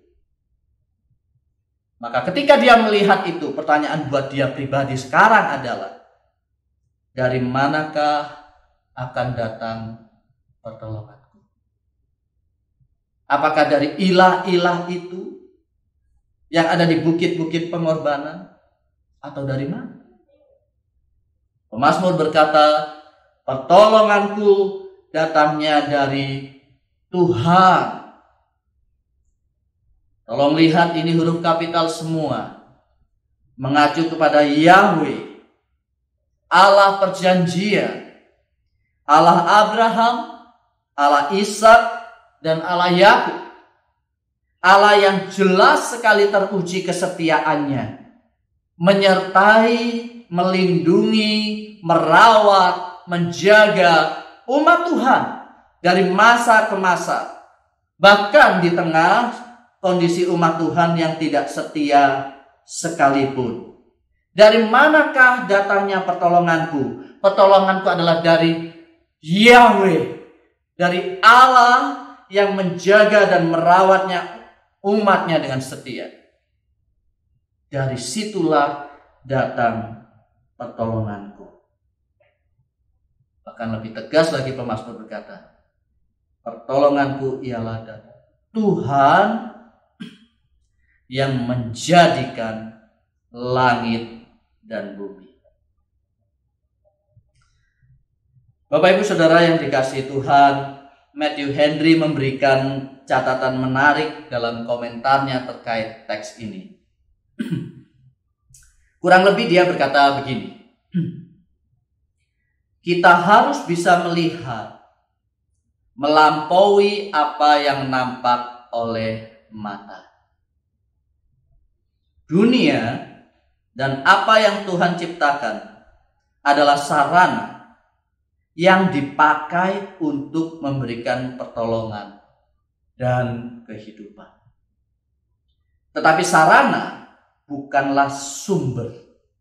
maka ketika dia melihat itu, pertanyaan buat dia pribadi sekarang adalah, dari manakah akan datang pertolonganku? Apakah dari ilah-ilah itu yang ada di bukit-bukit pengorbanan, atau dari mana? Pemazmur berkata, pertolonganku datangnya dari Tuhan. Tolong lihat, ini huruf kapital semua, mengacu kepada Yahweh, Allah perjanjian, Allah Abraham, Allah Ishak, dan Allah Yakub. Allah yang jelas sekali teruji kesetiaannya, menyertai, melindungi, merawat, menjaga umat Tuhan dari masa ke masa. Bahkan di tengah kondisi umat Tuhan yang tidak setia sekalipun. Dari manakah datangnya pertolonganku? Pertolonganku adalah dari Yahweh, dari Allah yang menjaga dan merawatnya umatnya dengan setia. Dari situlah datang pertolonganku. Bahkan lebih tegas lagi pemazmur berkata, pertolonganku ialah dari Tuhan yang menjadikan langit dan bumi. Bapak Ibu Saudara yang dikasihi Tuhan, Matthew Henry memberikan catatan menarik dalam komentarnya terkait teks ini. Kurang lebih dia berkata begini, kita harus bisa melihat melampaui apa yang nampak oleh mata. Dunia dan apa yang Tuhan ciptakan adalah sarana yang dipakai untuk memberikan pertolongan dan kehidupan. Tetapi sarana bukanlah sumber.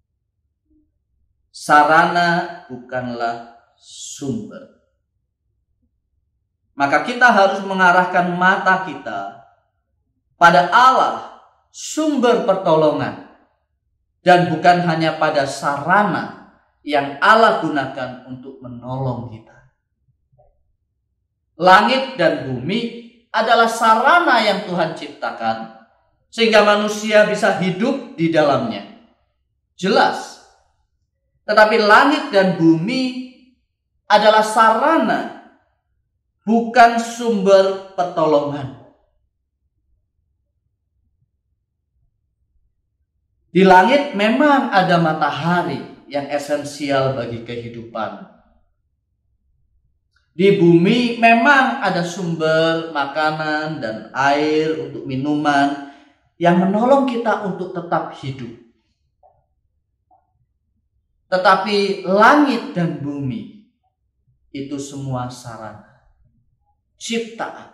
Sarana bukanlah sumber. Maka kita harus mengarahkan mata kita pada Allah, sumber pertolongan, dan bukan hanya pada sarana yang Allah gunakan untuk menolong kita. Langit dan bumi adalah sarana yang Tuhan ciptakan sehingga manusia bisa hidup di dalamnya. Jelas. Tetapi langit dan bumi adalah sarana, bukan sumber pertolongan. Di langit memang ada matahari yang esensial bagi kehidupan. Di bumi memang ada sumber makanan dan air untuk minuman yang menolong kita untuk tetap hidup. Tetapi langit dan bumi itu semua sarana, ciptaan.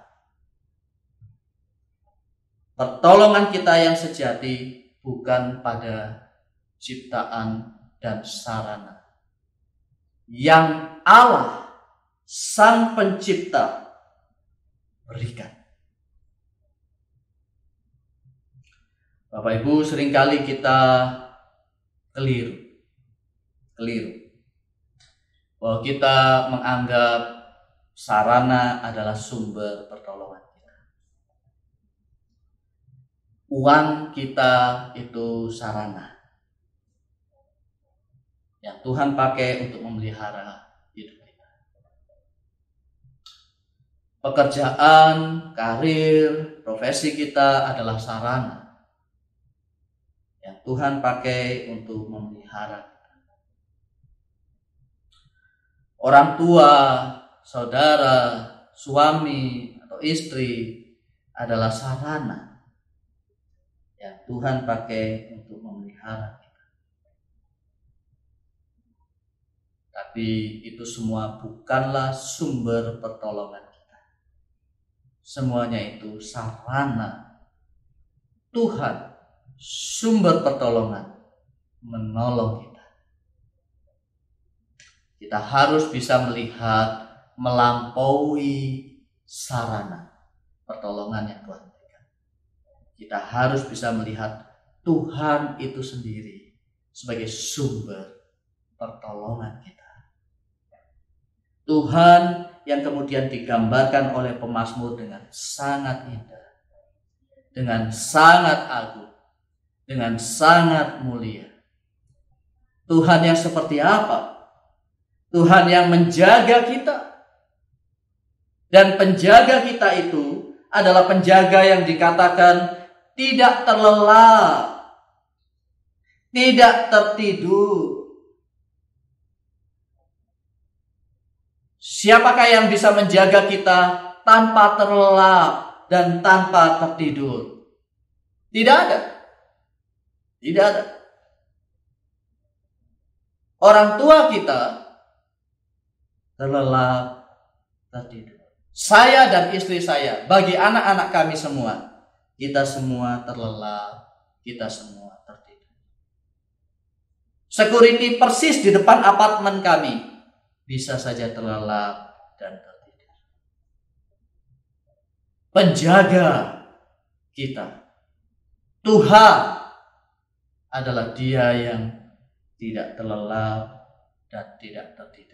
Pertolongan kita yang sejati bukan pada ciptaan dan sarana yang Allah Sang Pencipta berikan. Bapak Ibu, seringkali kita keliru. Keliru. Bahwa kita menganggap sarana adalah sumber pertolongan kita. Uang kita itu sarana. yang Tuhan pakai untuk memelihara hidup kita. Pekerjaan, karir, profesi kita adalah sarana yang Tuhan pakai untuk memelihara kita. Orang tua, saudara, suami atau istri adalah sarana yang Tuhan pakai untuk memelihara kita. Tapi itu semua bukanlah sumber pertolongan kita. Semuanya itu sarana Tuhan, sumber pertolongan, menolong kita. Kita harus bisa melihat melampaui sarana pertolongan yang Tuhan berikan. Kita harus bisa melihat Tuhan itu sendiri sebagai sumber pertolongan kita. Tuhan yang kemudian digambarkan oleh pemazmur dengan sangat indah, dengan sangat agung, dengan sangat mulia. Tuhan yang seperti apa? Tuhan yang menjaga kita. Dan penjaga kita itu adalah penjaga yang dikatakan tidak terlelap, tidak tertidur. Siapakah yang bisa menjaga kita tanpa terlelap dan tanpa tertidur? Tidak ada. Tidak ada. Orang tua kita terlelap, tertidur. Saya dan istri saya, bagi anak-anak kami semua, kita semua terlelap, kita semua tertidur. Security persis di depan apartemen kami bisa saja terlelap dan tertidur. Penjaga kita, Tuhan, adalah Dia yang tidak terlelap dan tidak tertidur.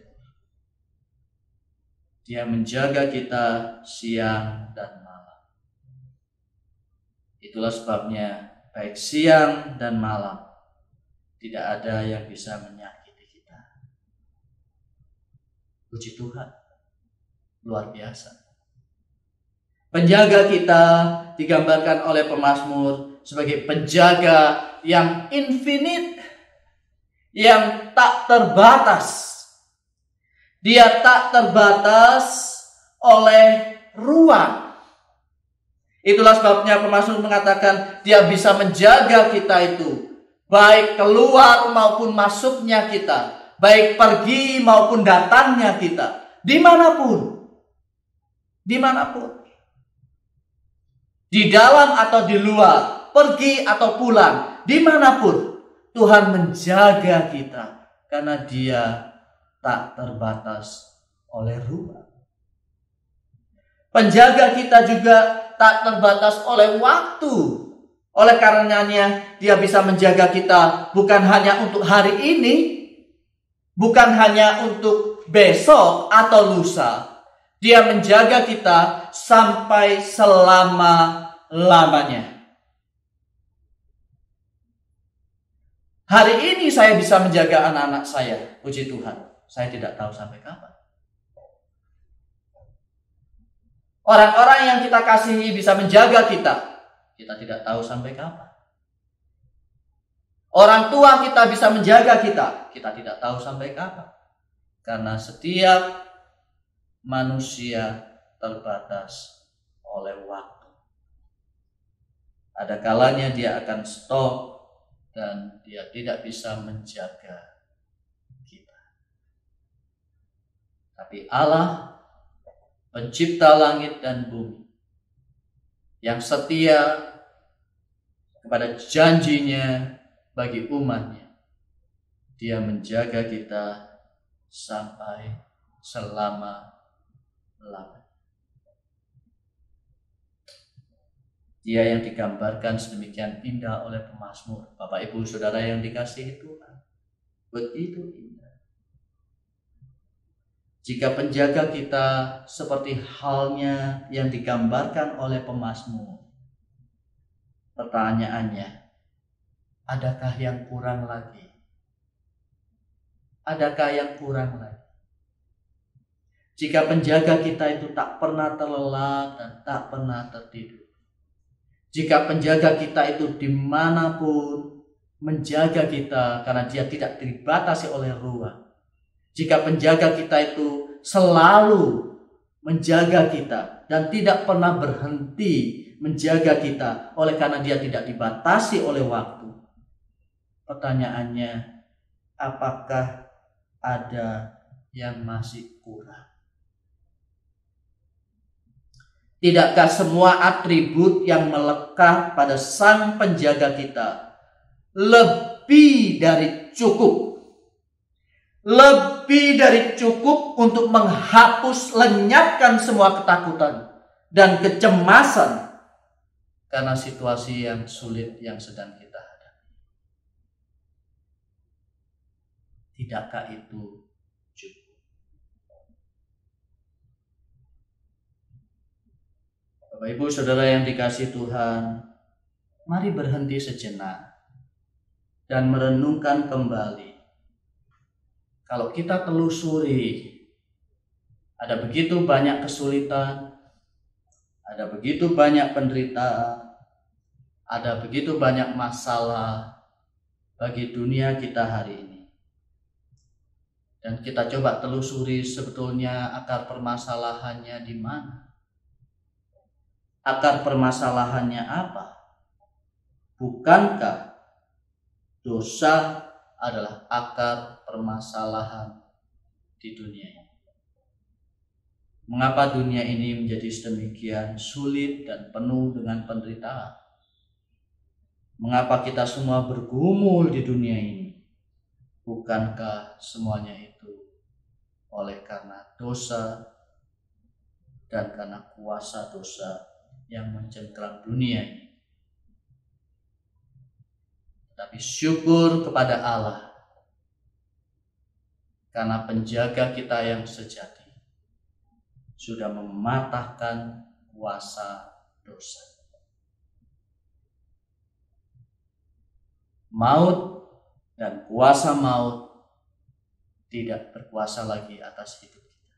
Dia menjaga kita siang dan malam. Itulah sebabnya baik siang dan malam tidak ada yang bisa menyakiti kita. Puji Tuhan, luar biasa. Penjaga kita digambarkan oleh pemazmur sebagai penjaga yang infinite, yang tak terbatas. Dia tak terbatas oleh ruang. Itulah sebabnya pemazmur mengatakan dia bisa menjaga kita itu, baik keluar maupun masuknya kita, baik pergi maupun datangnya kita, dimanapun, dimanapun, di dalam atau di luar, pergi atau pulang, dimanapun, Tuhan menjaga kita karena Dia tak terbatas oleh ruang. Penjaga kita juga tak terbatas oleh waktu. Oleh karenanya Dia bisa menjaga kita bukan hanya untuk hari ini, bukan hanya untuk besok atau lusa. Dia menjaga kita sampai selama-lamanya. Hari ini saya bisa menjaga anak-anak saya, puji Tuhan. Saya tidak tahu sampai kapan. Orang-orang yang kita kasihi bisa menjaga kita. Kita tidak tahu sampai kapan. Orang tua kita bisa menjaga kita. Kita tidak tahu sampai kapan. Karena setiap manusia terbatas oleh waktu. Ada kalanya dia akan stop dan dia tidak bisa menjaga. Tapi Allah, pencipta langit dan bumi, yang setia kepada janjinya bagi umatnya, Dia menjaga kita sampai selama-lamanya. Dia yang digambarkan sedemikian indah oleh pemazmur. Bapak Ibu Saudara yang dikasihi Tuhan, begitu indah. Jika penjaga kita seperti halnya yang digambarkan oleh pemazmur, pertanyaannya, adakah yang kurang lagi? adakah yang kurang lagi? Jika penjaga kita itu tak pernah terlelap dan tak pernah tertidur. Jika penjaga kita itu dimanapun menjaga kita karena dia tidak dibatasi oleh ruang. Jika penjaga kita itu selalu menjaga kita dan tidak pernah berhenti menjaga kita oleh karena dia tidak dibatasi oleh waktu. Pertanyaannya, apakah ada yang masih kurang? Tidakkah semua atribut yang melekat pada sang penjaga kita lebih dari cukup? Lebih dari cukup untuk menghapus, lenyapkan semua ketakutan dan kecemasan karena situasi yang sulit yang sedang kita hadapi. Tidakkah itu cukup? Bapak Ibu Saudara yang dikasihi Tuhan, mari berhenti sejenak dan merenungkan kembali. Kalau kita telusuri, ada begitu banyak kesulitan, ada begitu banyak penderitaan, ada begitu banyak masalah bagi dunia kita hari ini. Dan kita coba telusuri sebetulnya akar permasalahannya di mana? Akar permasalahannya apa? Bukankah dosa adalah akar permasalahan di dunia ini? Mengapa dunia ini menjadi sedemikian sulit dan penuh dengan penderitaan? Mengapa kita semua bergumul di dunia ini? Bukankah semuanya itu oleh karena dosa dan karena kuasa dosa yang mencengkeram dunia ini? Tapi syukur kepada Allah karena penjaga kita yang sejati sudah mematahkan kuasa dosa. Maut dan kuasa maut tidak berkuasa lagi atas hidup kita.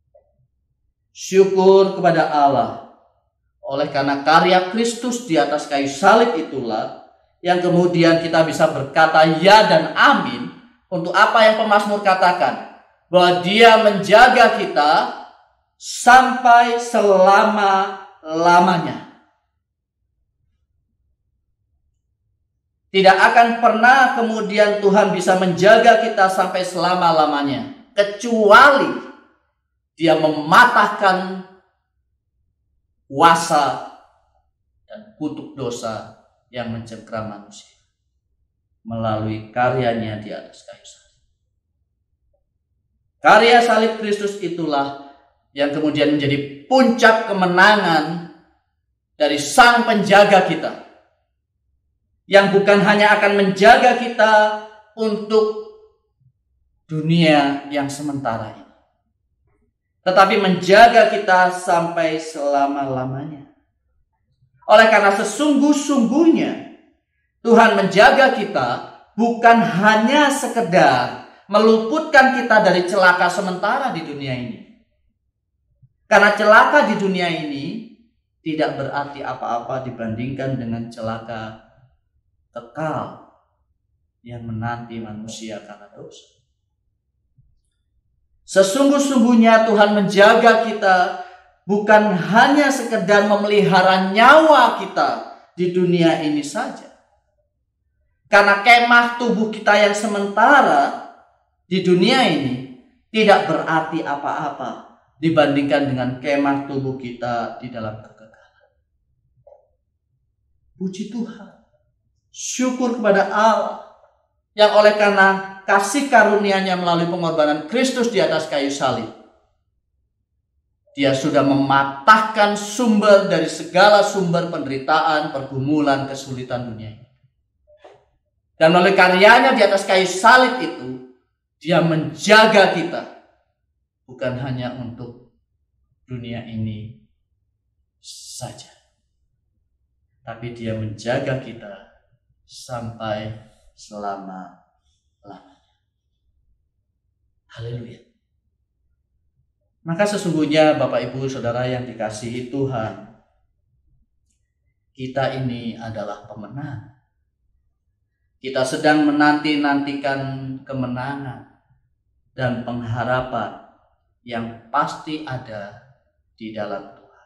Syukur kepada Allah oleh karena karya Kristus di atas kayu salib itulah yang kemudian kita bisa berkata ya dan amin untuk apa yang pemazmur katakan, bahwa Dia menjaga kita sampai selama-lamanya. Tidak akan pernah kemudian Tuhan bisa menjaga kita sampai selama-lamanya, kecuali Dia mematahkan kuasa dan kutuk dosa yang mencengkeram manusia melalui karyanya di atas kayu salib. Karya salib Kristus itulah yang kemudian menjadi puncak kemenangan dari sang penjaga kita, yang bukan hanya akan menjaga kita untuk dunia yang sementara ini, tetapi menjaga kita sampai selama-lamanya. Oleh karena sesungguh-sungguhnya Tuhan menjaga kita bukan hanya sekedar meluputkan kita dari celaka sementara di dunia ini. Karena celaka di dunia ini tidak berarti apa-apa dibandingkan dengan celaka kekal yang menanti manusia karena dosa. Sesungguh-sungguhnya Tuhan menjaga kita bukan hanya sekedar memelihara nyawa kita di dunia ini saja. Karena kemah tubuh kita yang sementara di dunia ini tidak berarti apa-apa dibandingkan dengan kemah tubuh kita di dalam kekekalan. Puji Tuhan. Syukur kepada Allah yang oleh karena kasih karunia-Nya melalui pengorbanan Kristus di atas kayu salib, Dia sudah mematahkan sumber dari segala sumber penderitaan, pergumulan, kesulitan dunia ini. Dan melalui karyanya di atas kayu salib itu, Dia menjaga kita. Bukan hanya untuk dunia ini saja. Tapi Dia menjaga kita sampai selama-lamanya. Haleluya. Maka sesungguhnya Bapak Ibu Saudara yang dikasihi Tuhan, kita ini adalah pemenang. Kita sedang menanti-nantikan kemenangan dan pengharapan yang pasti ada di dalam Tuhan.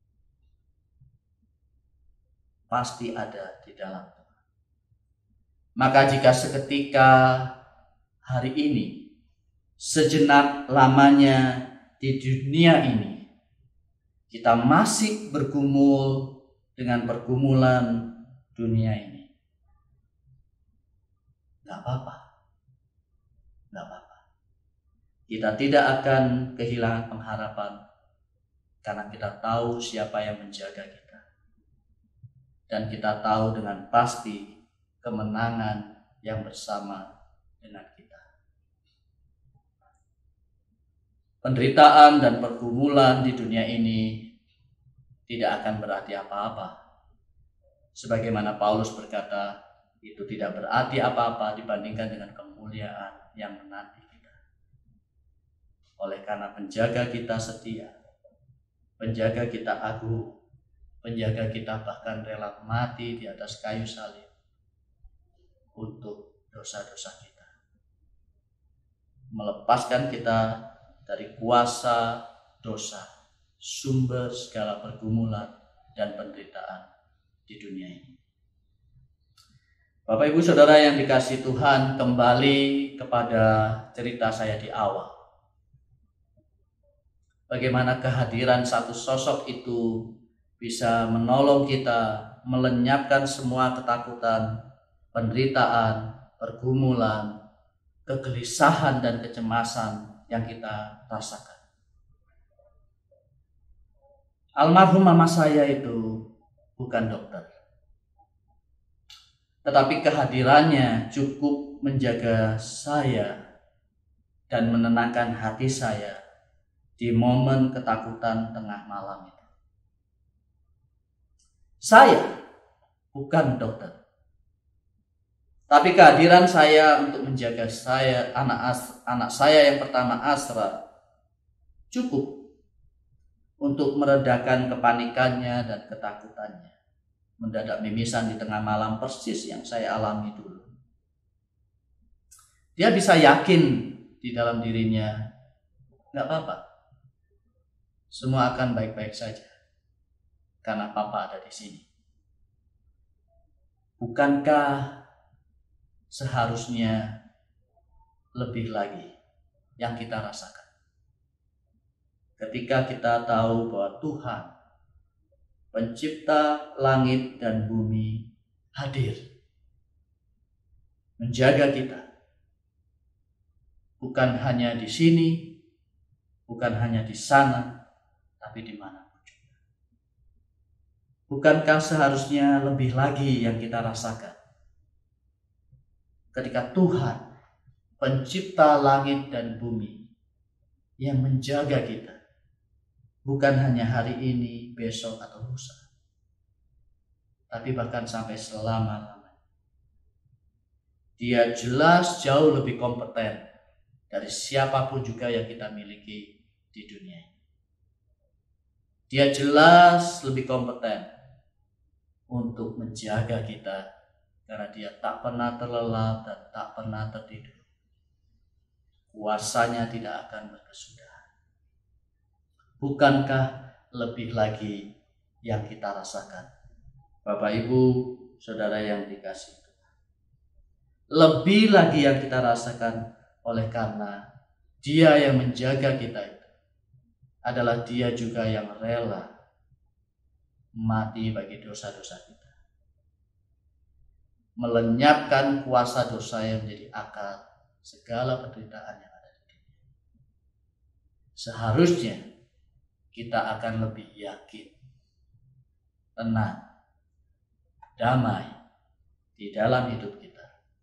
Pasti ada di dalam Tuhan. Maka jika seketika hari ini, sejenak lamanya di dunia ini, kita masih bergumul dengan pergumulan dunia ini, gak apa-apa. Gak apa-apa. Kita tidak akan kehilangan pengharapan karena kita tahu siapa yang menjaga kita. Dan kita tahu dengan pasti kemenangan yang bersama dengan kita. Penderitaan dan pergumulan di dunia ini tidak akan berarti apa-apa. Sebagaimana Paulus berkata, itu tidak berarti apa-apa dibandingkan dengan kemuliaan yang menanti kita. Oleh karena penjaga kita setia, penjaga kita agung, penjaga kita bahkan rela mati di atas kayu salib untuk dosa-dosa kita, melepaskan kita dari kuasa dosa, sumber segala pergumulan dan penderitaan di dunia ini. Bapak Ibu Saudara yang dikasihi Tuhan, kembali kepada cerita saya di awal. Bagaimana kehadiran satu sosok itu bisa menolong kita melenyapkan semua ketakutan, penderitaan, pergumulan, kegelisahan dan kecemasan yang kita rasakan. Almarhum mama saya itu bukan dokter, tetapi kehadirannya cukup menjaga saya dan menenangkan hati saya di momen ketakutan tengah malam itu. Saya bukan dokter, tapi kehadiran saya untuk menjaga saya, anak as, anak saya yang pertama Asra, cukup untuk meredakan kepanikannya dan ketakutannya. Mendadak mimisan di tengah malam persis yang saya alami dulu. Dia bisa yakin di dalam dirinya, nggak apa-apa, semua akan baik-baik saja karena Papa ada di sini. Bukankah seharusnya lebih lagi yang kita rasakan ketika kita tahu bahwa Tuhan, pencipta langit dan bumi, hadir menjaga kita, bukan hanya di sini, bukan hanya di sana, tapi di manapun juga. Bukankah seharusnya lebih lagi yang kita rasakan ketika Tuhan, pencipta langit dan bumi, yang menjaga kita, bukan hanya hari ini, besok, atau lusa, tapi bahkan sampai selama-lamanya. Dia jelas jauh lebih kompeten dari siapapun juga yang kita miliki di dunia ini. Dia jelas lebih kompeten untuk menjaga kita, karena dia tak pernah terlelap dan tak pernah tertidur. Kuasanya tidak akan berkesudahan. Bukankah lebih lagi yang kita rasakan, Bapak Ibu Saudara yang dikasihi Tuhan? Lebih lagi yang kita rasakan oleh karena Dia yang menjaga kita itu adalah Dia juga yang rela mati bagi dosa-dosa kita, melenyapkan kuasa dosa yang menjadi akar segala penderitaan yang ada di dunia. Seharusnya kita akan lebih yakin, tenang, damai di dalam hidup kita,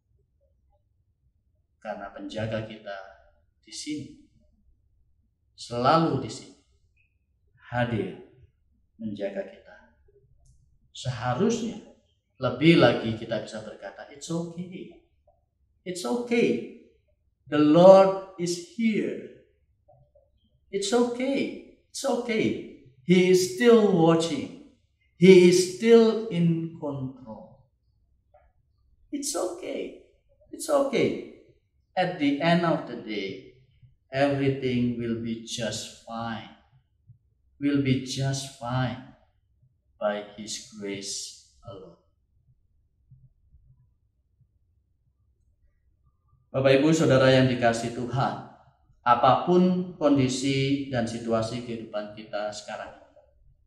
karena penjaga kita di sini, selalu di sini, hadir menjaga kita. Seharusnya lebih lagi kita bisa berkata, it's okay, it's okay, The Lord is here. It's okay. It's okay. He is still watching. He is still in control. It's okay. It's okay. At the end of the day, everything will be just fine. Will be just fine by His grace alone. Bapak, Ibu, Saudara yang dikasihi Tuhan, apapun kondisi dan situasi kehidupan kita sekarang ini,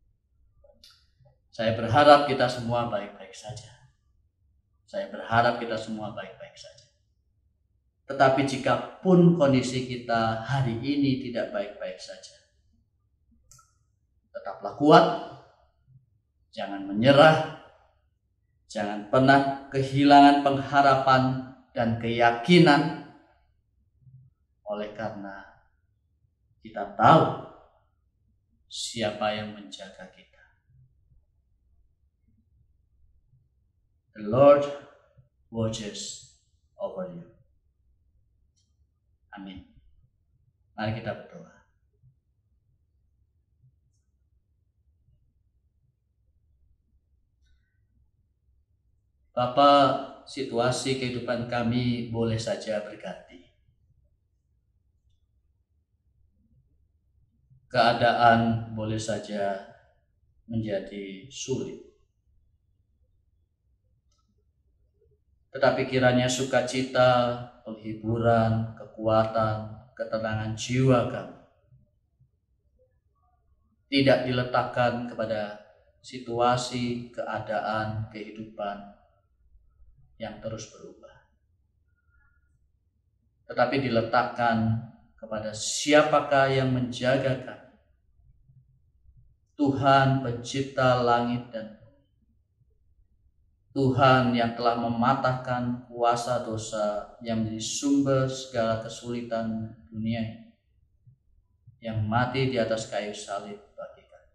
saya berharap kita semua baik-baik saja. Saya berharap kita semua baik-baik saja. Tetapi jika pun kondisi kita hari ini tidak baik-baik saja, tetaplah kuat, jangan menyerah, jangan pernah kehilangan pengharapan dan keyakinan, oleh karena kita tahu siapa yang menjaga kita. The Lord watches over you. Amin. Mari kita berdoa. Bapa, situasi kehidupan kami boleh saja berganti. Keadaan boleh saja menjadi sulit. Tetapi kiranya sukacita, penghiburan, kekuatan, ketenangan jiwa kami tidak diletakkan kepada situasi, keadaan, kehidupan yang terus berubah, tetapi diletakkan kepada siapakah yang menjaga kami. Tuhan pencipta langit dan bumi. Tuhan yang telah mematahkan kuasa dosa yang menjadi sumber segala kesulitan dunia ini, yang mati di atas kayu salib bagi kami,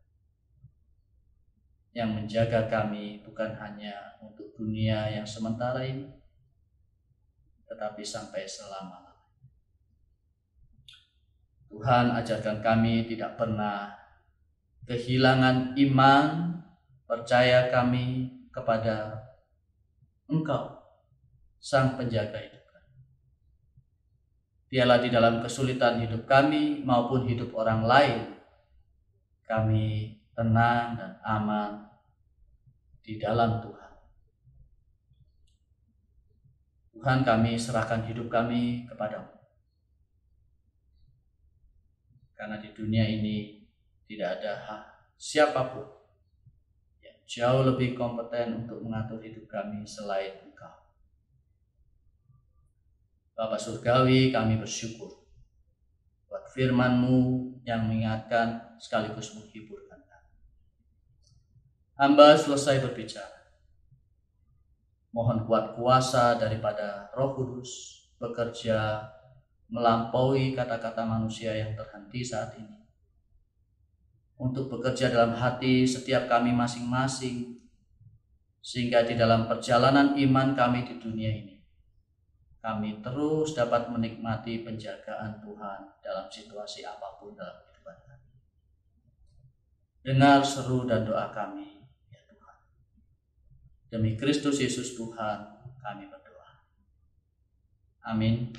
yang menjaga kami bukan hanya untuk dunia yang sementara ini, tetapi sampai selama-lamanya. Tuhan, ajarkan kami tidak pernah kehilangan iman, percaya kami kepada Engkau, Sang Penjaga hidup kami. Biarlah di dalam kesulitan hidup kami maupun hidup orang lain, kami tenang dan aman di dalam Tuhan. Tuhan, kami serahkan hidup kami kepadamu. Karena di dunia ini tidak ada hak siapapun yang jauh lebih kompeten untuk mengatur hidup kami selain Engkau. Bapa Surgawi, kami bersyukur buat firman-Mu yang mengingatkan sekaligus menghiburkan kami. Hamba selesai berbicara. Mohon kuat kuasa daripada Roh Kudus bekerja melampaui kata-kata manusia yang terhenti saat ini, untuk bekerja dalam hati setiap kami masing-masing, sehingga di dalam perjalanan iman kami di dunia ini, kami terus dapat menikmati penjagaan Tuhan dalam situasi apapun dalam kehidupan kami. Dengar seru dan doa kami, ya Tuhan. Demi Kristus Yesus Tuhan, kami berdoa. Amin.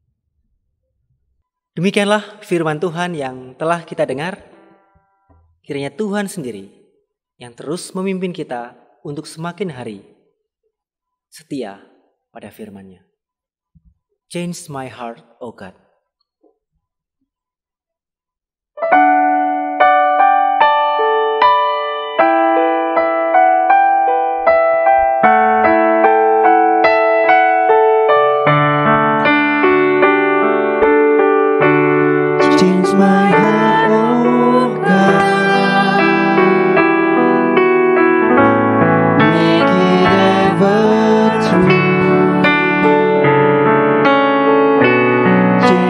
Demikianlah firman Tuhan yang telah kita dengar. Kiranya Tuhan sendiri yang terus memimpin kita untuk semakin hari setia pada firman-Nya. Change my heart, O God. Change my heart, oh God. Make it ever true.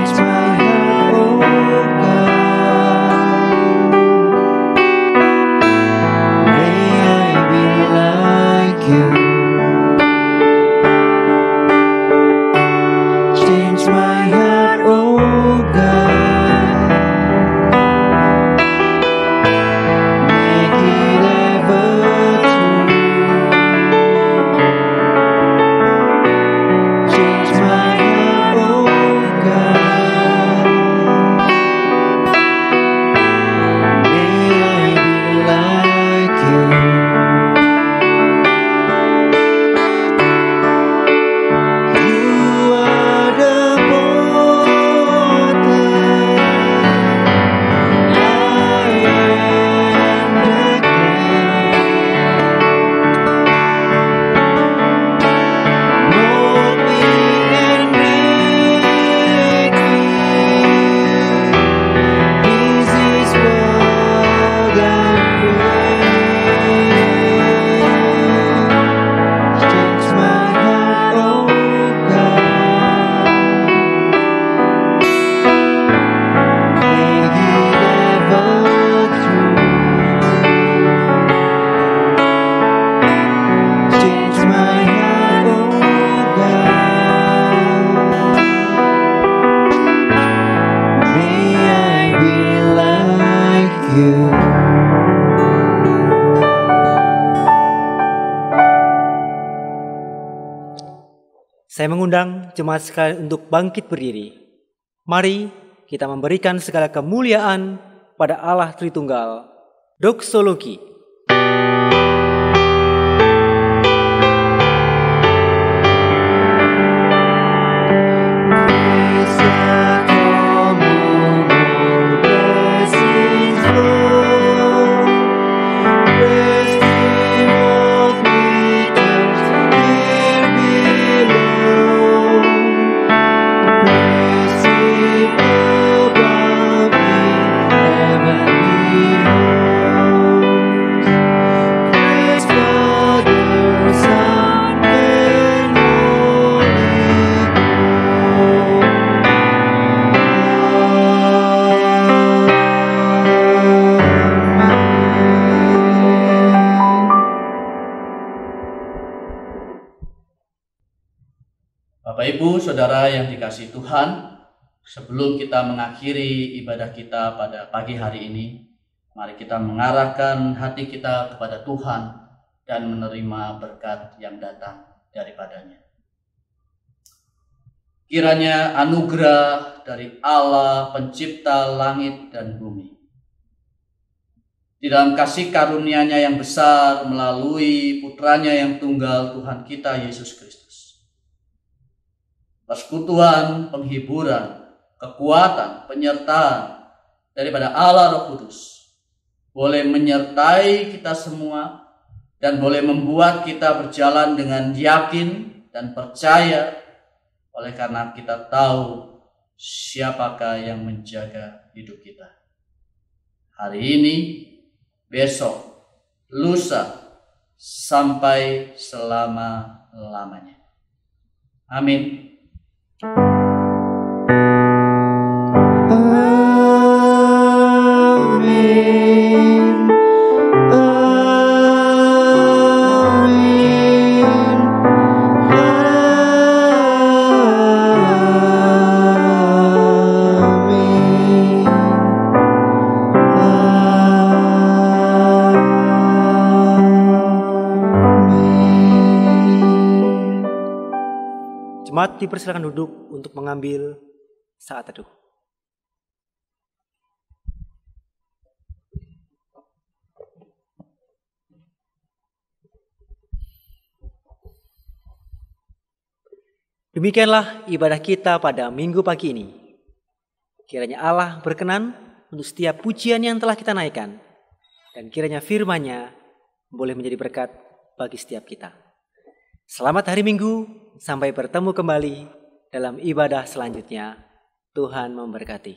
Saya mengundang jemaat sekalian untuk bangkit berdiri. Mari kita memberikan segala kemuliaan pada Allah Tritunggal. Doksologi. Bapak Ibu Saudara yang dikasihi Tuhan, sebelum kita mengakhiri ibadah kita pada pagi hari ini, mari kita mengarahkan hati kita kepada Tuhan dan menerima berkat yang datang daripadanya. Kiranya anugerah dari Allah pencipta langit dan bumi, di dalam kasih karunia-Nya yang besar melalui putranya yang tunggal Tuhan kita Yesus Kristus, persekutuan, penghiburan, kekuatan, penyertaan daripada Allah Roh Kudus boleh menyertai kita semua dan boleh membuat kita berjalan dengan yakin dan percaya, oleh karena kita tahu siapakah yang menjaga hidup kita hari ini, besok, lusa, sampai selama-lamanya. Amin. Amin. Amin. Jemaat dipersilakan duduk untuk mengambil saat teduh. Demikianlah ibadah kita pada minggu pagi ini. Kiranya Allah berkenan untuk setiap pujian yang telah kita naikkan, dan kiranya firman-Nya boleh menjadi berkat bagi setiap kita. Selamat hari Minggu, sampai bertemu kembali dalam ibadah selanjutnya. Tuhan memberkati.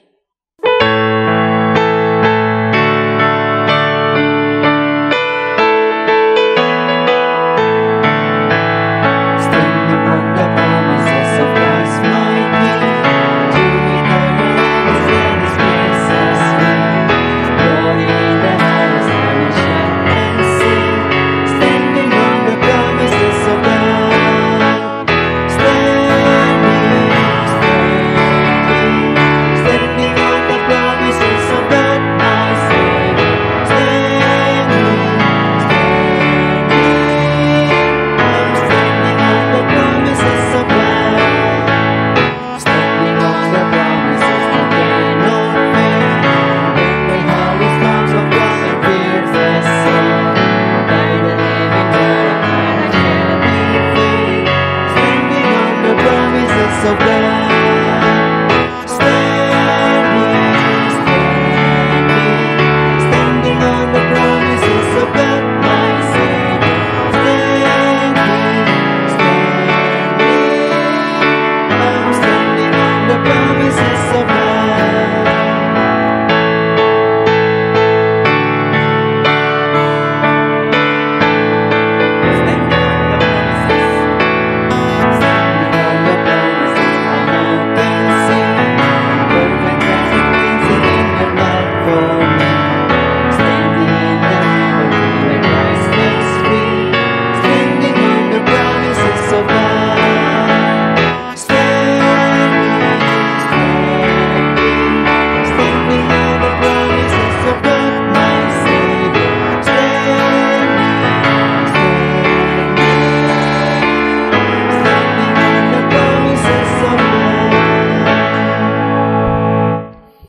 So